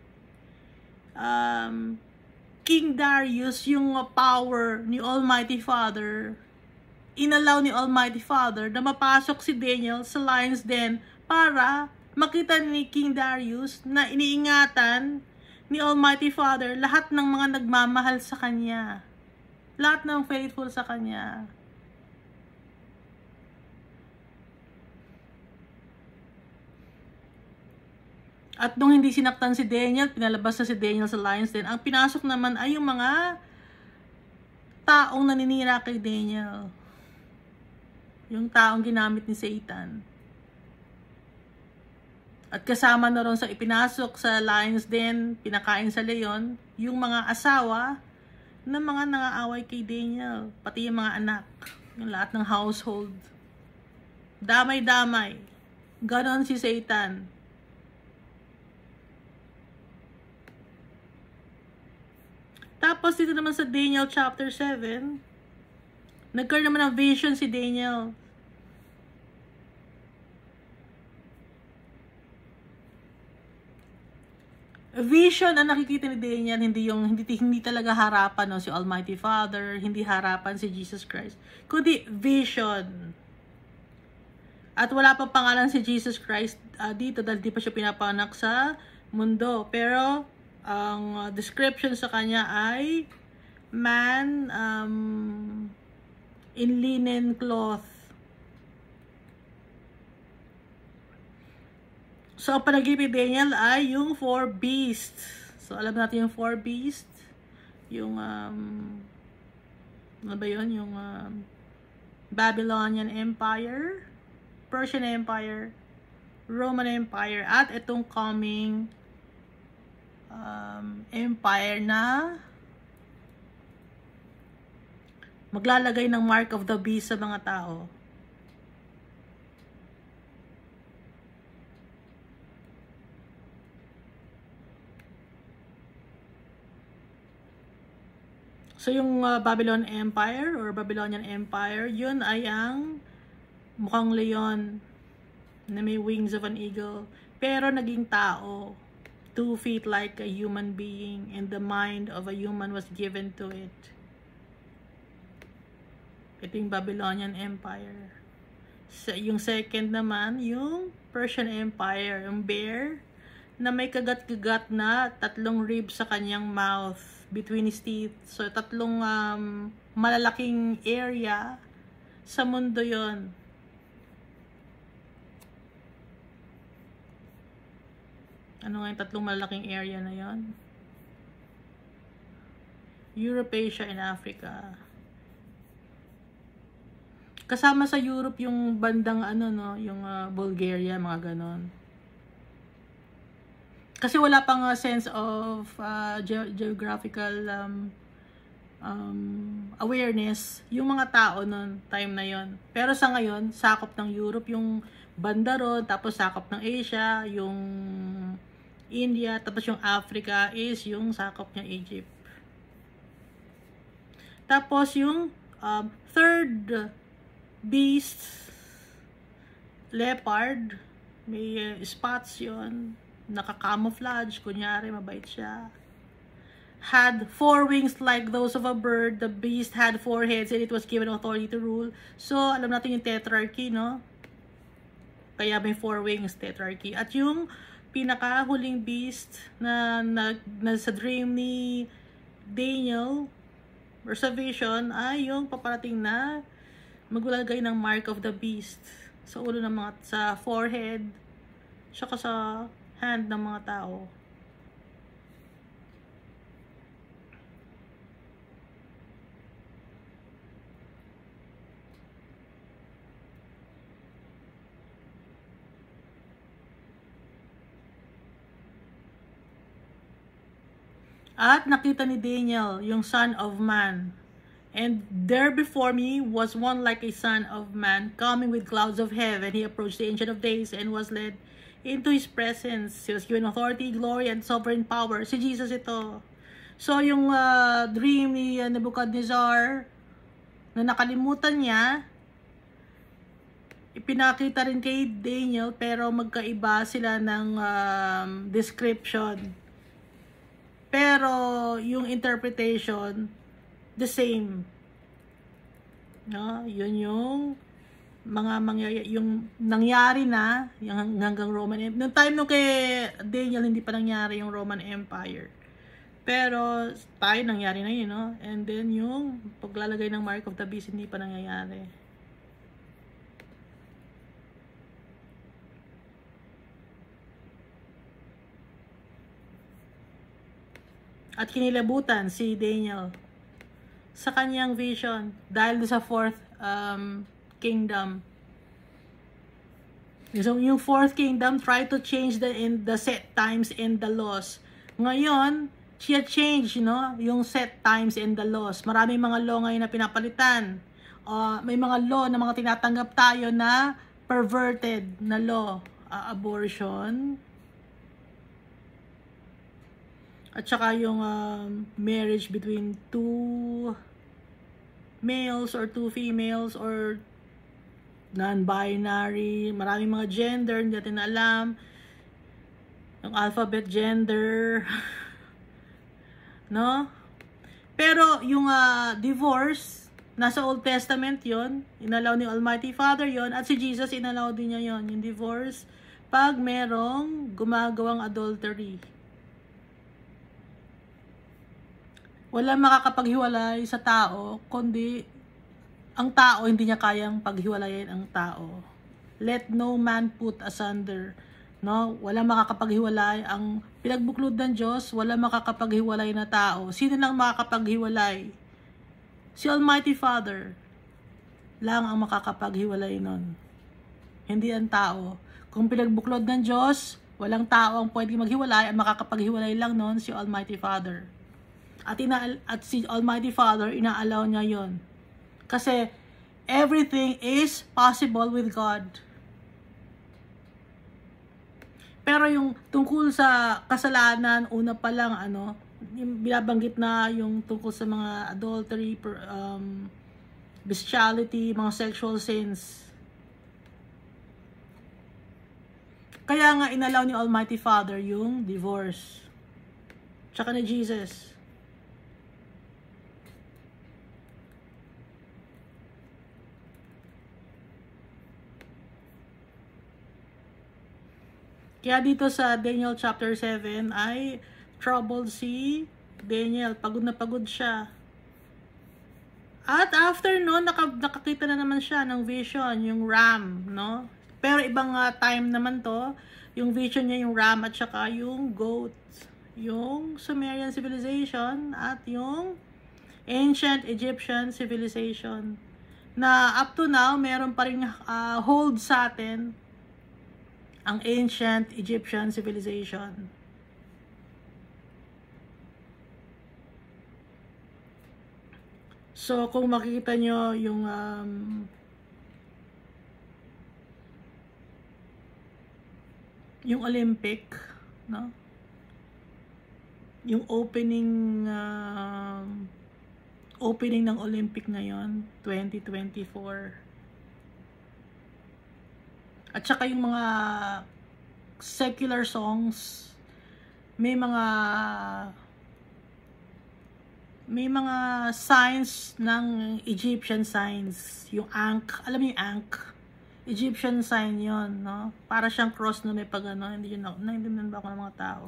um, King Darius yung power ni Almighty Father, inalaw ni Almighty Father na mapasok si Daniel sa Lions Den para makita ni King Darius na iniingatan ni Almighty Father lahat ng mga nagmamahal sa kanya. Lahat ng faithful sa kanya. At nung hindi sinaktan si Daniel, pinalabas na si Daniel sa Lions Den, ang pinasok naman ay yung mga taong naninira kay Daniel. Yung taong ginamit ni Satan. At kasama na ron sa ipinasok sa Lions Den, pinakain sa leon, yung mga asawa ng mga nangaaway kay Daniel, pati yung mga anak, yung lahat ng household. Damay-damay. Ganon si Satan. Tapos dito naman sa Daniel chapter seven, nagkaroon naman ng vision si Daniel. Vision ang nakikita ni Daniel, hindi yung hindi, hindi talaga harapan no, si Almighty Father, hindi harapan si Jesus Christ, kundi vision. At wala pang pangalan si Jesus Christ uh, dito dahil di pa siya pinapanak sa mundo. Pero ang uh, description sa kanya ay man um, in linen cloth. So, ang panaginip ni Daniel ay yung four beasts. So, alam natin yung four beasts. Yung, um, ano ba yun? Yung um, Babylonian Empire, Persian Empire, Roman Empire, at itong coming um, empire na maglalagay ng mark of the beast sa mga tao. So, yung uh, Babylon Empire or Babylonian Empire, yun ay ang mukhang leon na may wings of an eagle. Pero naging tao. Two feet like a human being and the mind of a human was given to it. Ito yung Babylonian Empire. So, yung second naman, yung Persian Empire. Yung bear na may kagat-kagat na tatlong ribs sa kanyang mouth between his teeth. So, tatlong um, malalaking area sa mundo yon. Ano nga yung tatlong malalaking area na yon? Europe, Asia, and Africa. Kasama sa Europe yung bandang ano, no? Yung uh, Bulgaria, mga ganon. Kasi wala pang uh, sense of uh, ge geographical um, um, awareness yung mga tao noon time na yon. Pero sa ngayon, sakop ng Europe yung banda ron, tapos sakop ng Asia, yung India, tapos yung Africa is yung sakop ng Egypt. Tapos yung um, third beast, leopard, may uh, spots yon. Naka-camouflage, kunyari mabait siya. Had four wings like those of a bird. The beast had four heads and it was given authority to rule. So, alam natin yung tetrarchy, no? Kaya may four wings tetrarchy. At yung pinakahuling beast na, na, na sa dream ni Daniel or sa vision ay yung paparating na maglalagay ng mark of the beast sa ulo ng mga, sa forehead, saka sa hand ng mga tao. At nakita ni Daniel yung Son of Man. And there before me was one like a Son of Man, coming with clouds of heaven. He approached the Ancient of Days and was led into His presence. He was given authority, glory, and sovereign power. Si Jesus ito. So yung uh, dream ni uh, Nebuchadnezzar na nakalimutan niya, ipinakita rin kay Daniel, pero magkaiba sila ng um, description. Pero yung interpretation, the same. No? Yun yung mga mangyayari, yung nangyari na, yung hanggang Roman Empire. Noong time nung kay Daniel, hindi pa nangyari yung Roman Empire. Pero tayo nangyari na yun, no? And then yung paglalagay ng Mark of the Beast, hindi pa nangyayari. At kinilabutan si Daniel sa kanyang vision dahil sa fourth um, kingdom. So, yung fourth kingdom tried to change the in the set times and the laws. Ngayon, siya change, no, yung set times and the laws. Maraming mga law ngayon na pinapalitan. Uh, may mga law na mga tinatanggap tayo na perverted na law. Uh, abortion. At saka yung um, marriage between two males or two females or non-binary. Maraming mga gender, hindi natin alam. Yung alphabet gender. No? Pero yung uh, divorce, nasa Old Testament yon, inalaw ni Almighty Father yon, at si Jesus inalaw din niya yon, yung divorce, pag merong gumagawang adultery. Walang makakapaghiwalay sa tao, kundi ang tao hindi niya kayang paghiwalayin ang tao. Let no man put asunder. No? Walang makakapaghiwalay. Ang pinagbuklod ng Diyos, walang makakapaghiwalay na tao. Sino lang makakapaghiwalay? Si Almighty Father lang ang makakapaghiwalay nun. Hindi ang tao. Kung pinagbuklod ng Diyos, walang tao ang pwede maghiwalay. Ang makakapaghiwalay lang nun si Almighty Father. At, ina at si Almighty Father, inaalaw niya yon. Kasi, everything is possible with God. Pero yung tungkol sa kasalanan, una pa lang, ano, yung binabanggit na yung tungkol sa mga adultery, um, bestiality, mga sexual sins. Kaya nga, inalaw ni Almighty Father yung divorce. Tsaka ni Jesus. Kaya dito sa Daniel chapter seven ay troubled si Daniel. Pagod na pagod siya. At after no, naka, nakakita na naman siya ng vision, yung ram, no? Pero ibang uh, time naman to, yung vision niya yung ram at saka yung goat. Yung Sumerian civilization at yung ancient Egyptian civilization. Na up to now, meron pa rin uh, hold sa atin ang ancient Egyptian civilization. So, kung makikita nyo yung um, yung Olympic, no? Yung opening uh, opening ng Olympic ngayon, twenty twenty-four. At saka yung mga secular songs, may mga may mga signs ng Egyptian signs. Yung Ankh, alam mo yung Ankh? Egyptian sign yon, no? Para siyang cross na may pag ano, hindi yun, naintindihan ba ako ng mga tao?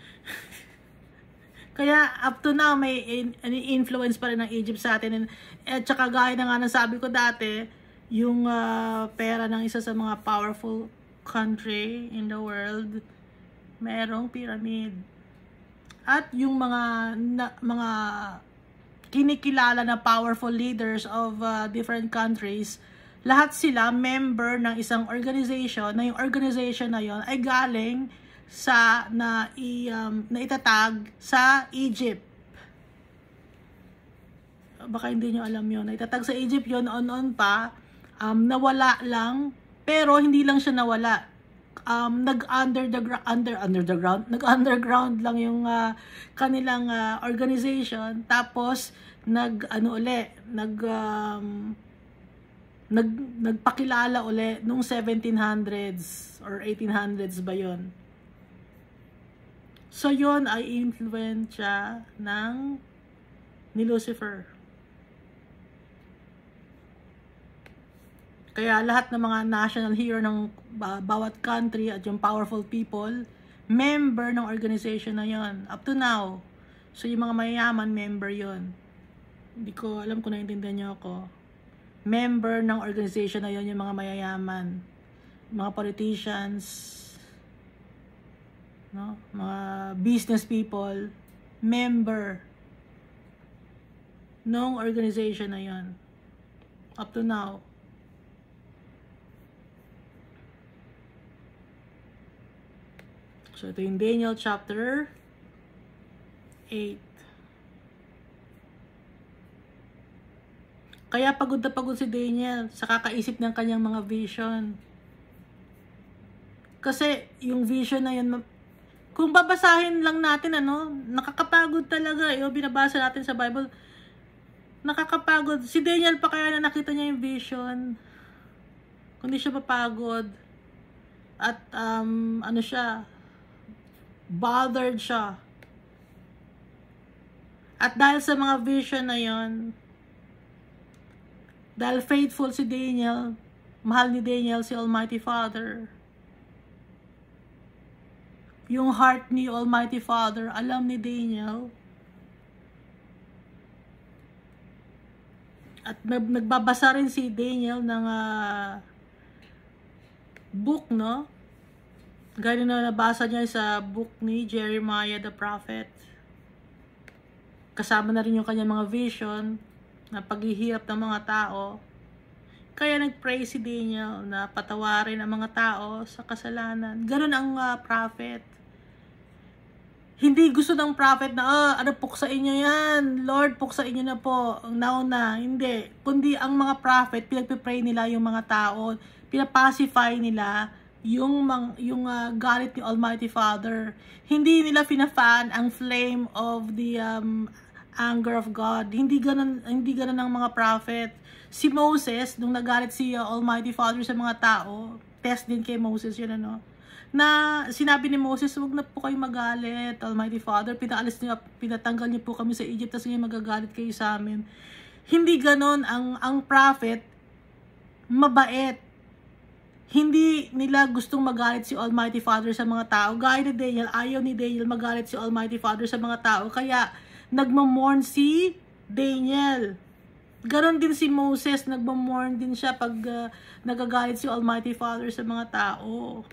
Kaya up to now, may in, influence pa rin ng Egypt sa atin. At saka gaya na nga nasabi ko dati, yung uh, pera ng isa sa mga powerful country in the world, merong pyramid. At yung mga na, mga kinikilala na powerful leaders of uh, different countries, lahat sila member ng isang organization, na yung organization na yon ay galing sa na i um, na itatag sa Egypt. Baka hindi nyo alam yon. Itatag sa Egypt yon, on-on pa, um, nawala lang, pero hindi lang siya nawala. Um, nag-under the under under the ground, nag-underground lang yung uh, kanilang uh, organization, tapos nag ano uli, nag um, nag nagpakilala uli nung seventeen hundreds or eighteen hundreds ba yon. So yon ay influensya ng ni Lucifer. Kaya lahat ng mga national hero ng uh, bawat country at yung powerful people, member ng organization na yon up to now. So yung mga mayayaman, member yon. Hindi ko alam kung naintindihan niyo ako. Member ng organization na yon yung mga mayayaman, mga politicians, no, mga business people, member ng organization na yon up to now. So ito yung Daniel chapter eight. Kaya pagod na pagod si Daniel sa kakaisip ng kanyang mga vision. Kasi yung vision na yun, kung babasahin lang natin, ano, nakakapagod talaga. Yung binabasa natin sa Bible, nakakapagod. Si Daniel pa kaya na nakita niya yung vision, kundi siya papagod. At um, ano siya, bothered siya. At dahil sa mga vision na yon, dahil faithful si Daniel, mahal ni Daniel si Almighty Father. Yung heart ni Almighty Father, alam ni Daniel. At nagbabasa rin si Daniel ng uh, book, no? Gaya na nabasa niya sa book ni Jeremiah the prophet. Kasama na rin yung kanyang mga vision na paghihirap ng mga tao. Kaya nag-pray si Daniel na patawarin ang mga tao sa kasalanan. Ganun ang uh, prophet. Hindi gusto ng prophet na, ah, ano, puksain niyo yan. Lord, puksain niyo na po. Nauna. Hindi. Kundi ang mga prophet, pinagpipray nila yung mga tao. Pinapacify nila yung mang, yung uh, galit ni Almighty Father. Hindi nila pinafan ang flame of the um, anger of God. Hindi ganun, hindi ganun ang mga prophet. Si Moses, nung nagalit si uh, Almighty Father sa mga tao, test din kay Moses yun, ano, na sinabi ni Moses, wag na po kayo magalit, Almighty Father, pinaalis niyo, pinatanggal niyo po kami sa Egypt, tapos ngayon magagalit kayo sa amin. Hindi ganun ang, ang prophet, mabait. Hindi nila gustong magalit si Almighty Father sa mga tao. Gaya ni Daniel, ayaw ni Daniel magalit si Almighty Father sa mga tao. Kaya, nagmamorn si Daniel. Ganon din si Moses, nagmamorn din siya pag uh, nagagalit si Almighty Father sa mga tao.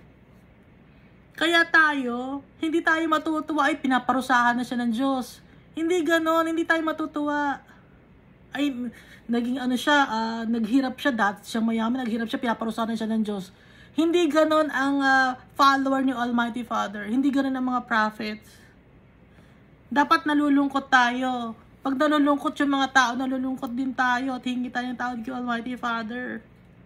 Kaya tayo, hindi tayo matutuwa, ay pinaparusahan na siya ng Diyos. Hindi ganon, hindi tayo matutuwa. Ay, naging ano siya, uh, naghirap siya, dati siyang mayaman, naghirap siya, pinaparusahan siya ng Diyos. Hindi ganon ang uh, follower ni Almighty Father. Hindi ganon ang mga prophets. Dapat nalulungkot tayo. Pag nalulungkot yung mga tao, nalulungkot din tayo at hingi tayo ng tawad kay Almighty Father.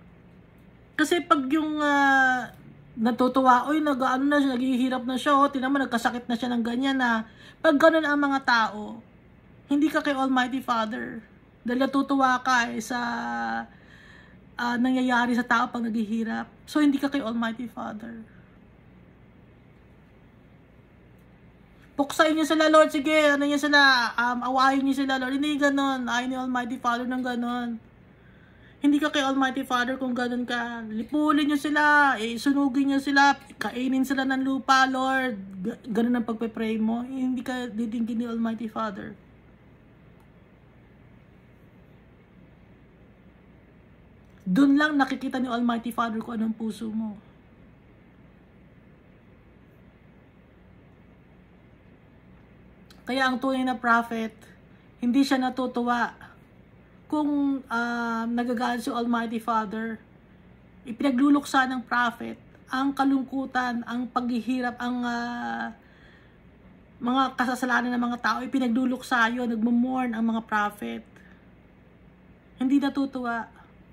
Kasi pag yung uh, natutuwa, oy, nag, ano na siya, naghihirap na siya, oh, tinan mo, nagkasakit na siya ng ganyan na. Pag ganon ang mga tao, hindi ka kay Almighty Father. Dahil natutuwa ka eh, sa uh, nangyayari sa tao pag naghihirap. So, hindi ka kay Almighty Father. Puksain niyo sila, Lord. Sige, ano niyo sila, um, awayin niyo sila, Lord. Hindi ganon. Ayaw ni Almighty Father ng ganon. Hindi ka kay Almighty Father kung ganun ka. Lipulin nyo sila, eh, sunugin nyo sila, kainin sila ng lupa, Lord. Ganun ang pagpe-pray mo. Eh, hindi ka ditingin ni Almighty Father. Doon lang nakikita ni Almighty Father kung anong puso mo. Kaya ang tunay na prophet, hindi siya natutuwa kung uh, nagagalit si Almighty Father. Ipinagluluksa ng prophet ang kalungkutan, ang paghihirap, ang uh, mga kasasalanan ng mga tao. Ipinagluluksa yun, nagmumorn ang mga prophet. Hindi natutuwa.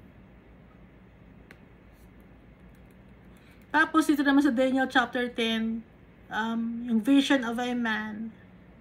Tapos dito naman sa Daniel chapter ten, um, yung vision of a man.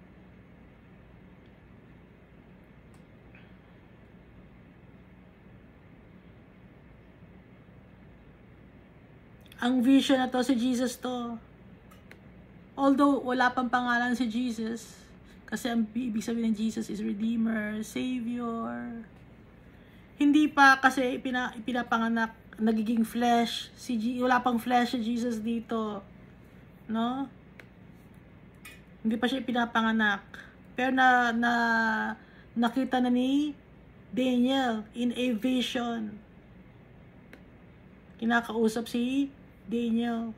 Ang vision na to, si Jesus to. Although wala pang pangalan si Jesus, kasi ang ibig sabihin ng Jesus is Redeemer, Savior. Hindi pa kasi ipina, ipinapanganak, nagiging flesh. Si G, wala pang flesh si Jesus dito. No? Hindi pa siya ipinapanganak. Pero na, na nakita na ni Daniel in a vision. Kinakausap si Daniel.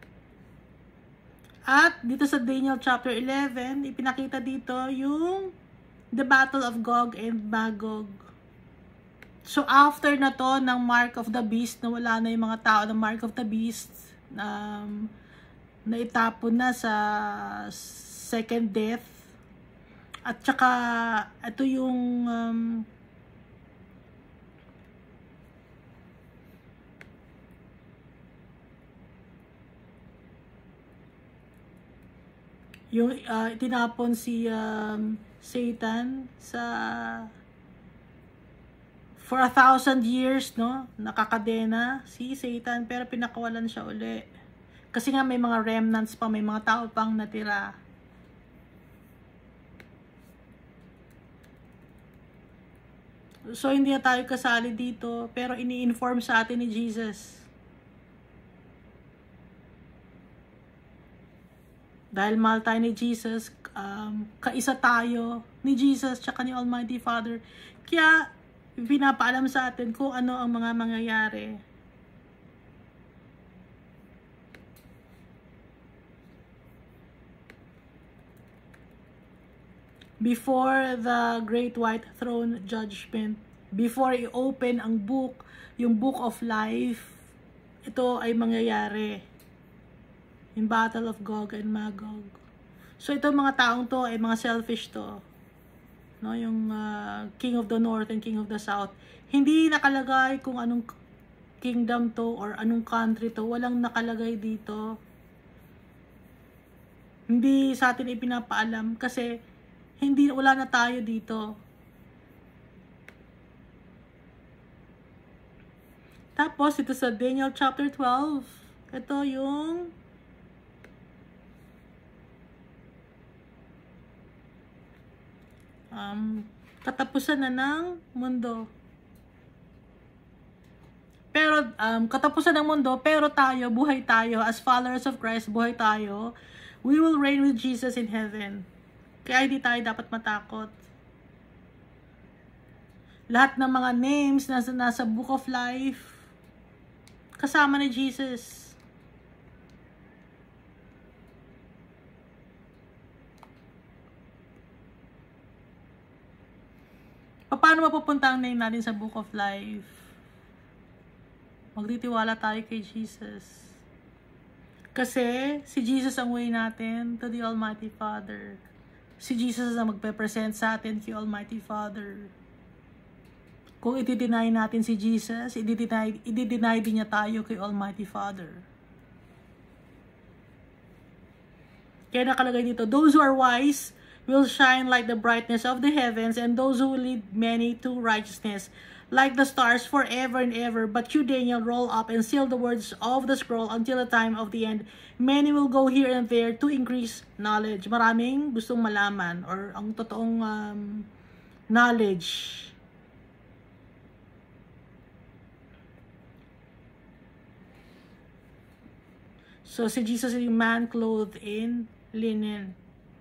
At dito sa Daniel chapter eleven, ipinakita dito yung the battle of Gog and Magog. So after na to ng mark of the beast, na wala na yung mga tao ng mark of the beast, um, na itapon na sa second death. At saka ito yung um, yung uh, tinapon si um, Satan sa for a thousand years, no? Nakakadena si Satan, pero pinakawalan siya uli. Kasi nga may mga remnants pa, may mga tao pang natira. So hindi na tayo kasali dito, pero ini-inform sa atin ni Jesus. Dahil mahal tayo ni Jesus, um, kaisa tayo ni Jesus tsaka ni Almighty Father. Kaya, pinapaalam sa atin kung ano ang mga mangyayari. Before the Great White Throne Judgment, before i-open ang book, yung Book of Life, ito ay mangyayari. Yung Battle of Gog and Magog. So itong mga taong to ay mga selfish to. No, yung uh, King of the North and King of the South. Hindi nakalagay kung anong kingdom to or anong country to. Walang nakalagay dito. Hindi sa atin ipinapaalam kasi hindi wala na tayo dito. Tapos ito sa Daniel chapter twelve. Ito yung Um, katapusan na ng mundo. Pero, um, katapusan ng mundo, pero tayo, buhay tayo, as followers of Christ, buhay tayo, we will reign with Jesus in heaven. Kaya hindi tayo dapat matakot. Lahat ng mga names na nasa, nasa Book of Life, kasama ni Jesus. Paano mapupunta ang name natin sa Book of Life? Magtitiwala tayo kay Jesus. Kasi si Jesus ang way natin to the Almighty Father. Si Jesus ang magpe-present sa atin kay Almighty Father. Kung i-deny natin si Jesus, i-deny, i-deny din niya tayo kay Almighty Father. Kaya nakalagay dito, those who are wise will shine like the brightness of the heavens, and those who will lead many to righteousness, like the stars forever and ever. But you, Daniel, roll up and seal the words of the scroll until the time of the end. Many will go here and there to increase knowledge. Maraming gustong malaman, or ang totoong um, knowledge. So, si Jesus is a man clothed in linen.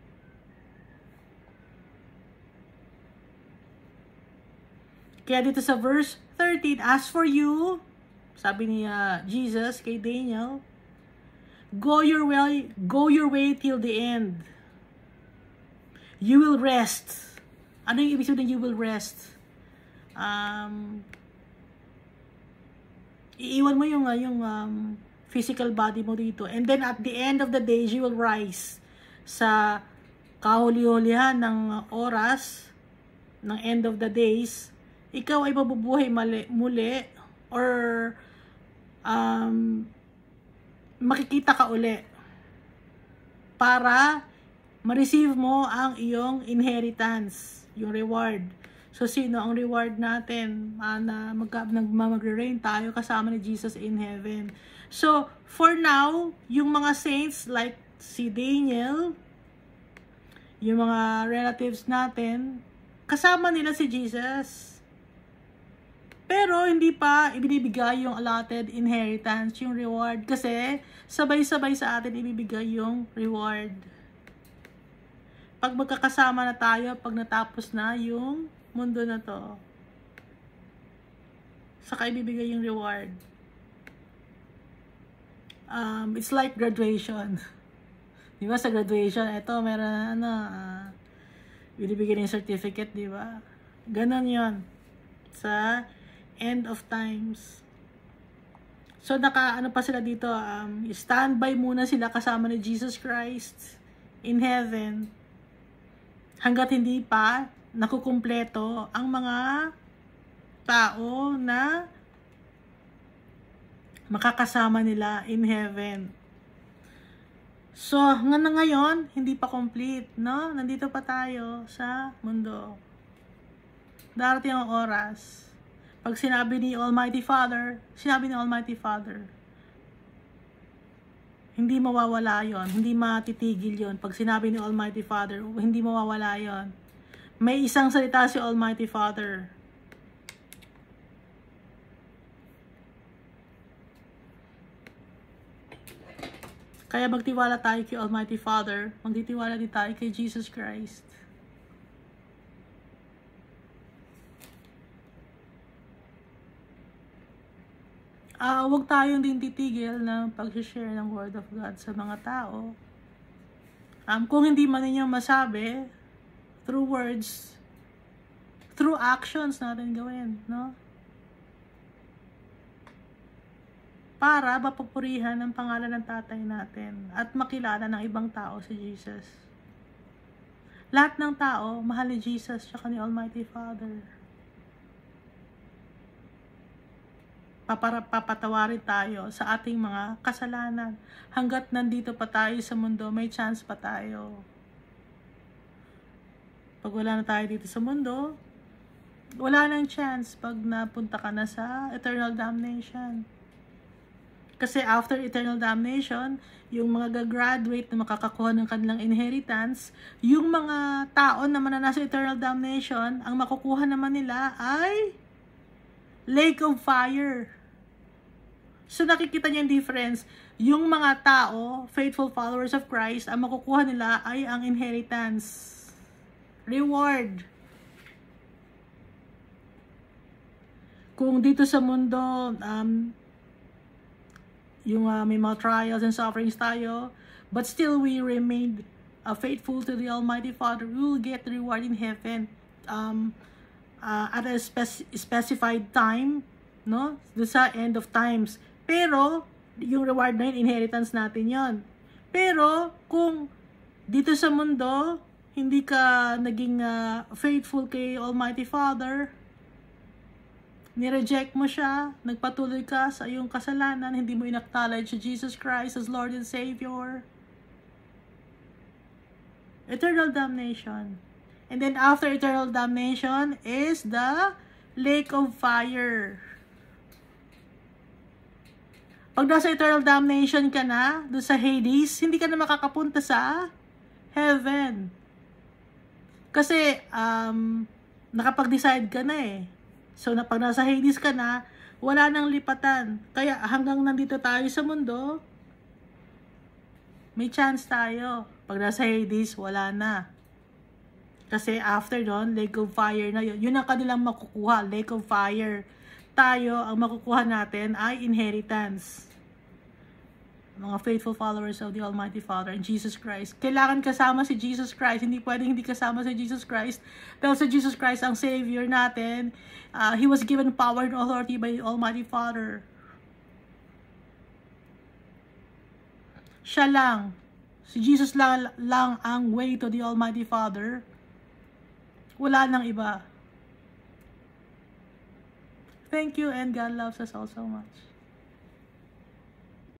Kaya dito sa verse thirteen, as for you, sabi ni uh, Jesus kay Daniel, go your way, go your way till the end. You will rest. Ano yung ibig sabihin you will rest? Um, iiwan mo yung, uh, yung um, physical body mo dito. And then at the end of the days, you will rise sa kahuli-hulihan ng oras, ng end of the days, ikaw ay mabubuhay mali, muli or um, makikita ka uli para ma-receive mo ang iyong inheritance, yung reward. So, sino ang reward natin? Uh, na mag-reign tayo kasama ni Jesus in heaven. So, for now, yung mga saints like si Daniel, yung mga relatives natin, kasama nila si Jesus. Pero, hindi pa ibinibigay yung allotted inheritance, yung reward. Kasi, sabay-sabay sa atin ibibigay yung reward. Pag magkakasama na tayo, pag natapos na yung mundo na to, saka ibibigay yung reward. Um, it's like graduation. Di ba sa graduation, ito, meron ano, uh, binibigyan yung certificate, di ba? Ganon yon sa end of times. So, naka, ano pa sila dito, um, standby muna sila kasama ni Jesus Christ in heaven hanggat hindi pa nakukumpleto ang mga tao na makakasama nila in heaven. So, nga na ngayon, hindi pa complete, no? Nandito pa tayo sa mundo. Darating ang oras. Pag sinabi ni Almighty Father, sinabi ni Almighty Father, hindi mawawala yon, hindi matitigil yon. Pag sinabi ni Almighty Father, hindi mawawala yon. May isang salita si Almighty Father. Kaya magtiwala tayo kay Almighty Father, magtitiwala din tayo kay Jesus Christ. Uh, huwag tayong din titigil ng pag-share ng Word of God sa mga tao. Um, kung hindi man ninyo masabi, through words, through actions natin gawin, no? Para mapupurihan ang pangalan ng tatay natin at makilala ng ibang tao si Jesus. Lahat ng tao, mahal ni Jesus at ni Almighty Father. Papara, papatawarin tayo sa ating mga kasalanan. Hanggat nandito pa tayo sa mundo, may chance pa tayo. Pag wala na tayo dito sa mundo, wala nang chance pag napunta ka na sa eternal damnation. Kasi after eternal damnation, yung mga gagraduate na makakakuha ng kanilang inheritance, yung mga tao naman na nasa eternal damnation, ang makukuha naman nila ay lake of fire. So, nakikita niyo yung difference. Yung mga tao, faithful followers of Christ, ang makukuha nila ay ang inheritance. Reward. Kung dito sa mundo, um, yung uh, may mga trials and sufferings tayo, but still we remained uh, faithful to the Almighty Father, we will get the reward in heaven um, uh, at a spec specified time, no? Doon sa end of times. Pero, yung reward na yun, inheritance natin yon. Pero, kung dito sa mundo, hindi ka naging uh, faithful kay Almighty Father, nireject mo siya, nagpatuloy ka sa iyong kasalanan, hindi mo inacknowledge si Jesus Christ as Lord and Savior, eternal damnation. And then, after eternal damnation is the lake of fire. Pag nasa eternal damnation ka na, doon sa Hades, hindi ka na makakapunta sa heaven. Kasi, um, nakapag-decide ka na eh. So, na pag nasa Hades ka na, wala nang lipatan. Kaya, hanggang nandito tayo sa mundo, may chance tayo. Pag nasa Hades, wala na. Kasi after doon, lake of fire na yun. Yun ang kanilang makukuha, lake of fire. Tayo, ang makukuha natin ay inheritance. Mga faithful followers of the Almighty Father and Jesus Christ. Kailangan kasama si Jesus Christ. Hindi pwedeng hindi kasama si Jesus Christ. Dahil si Jesus Christ ang Savior natin. Uh, he was given power and authority by the Almighty Father. Siya lang. Si Jesus lang, lang ang way to the Almighty Father. Wala nang iba. Thank you and God loves us all so much.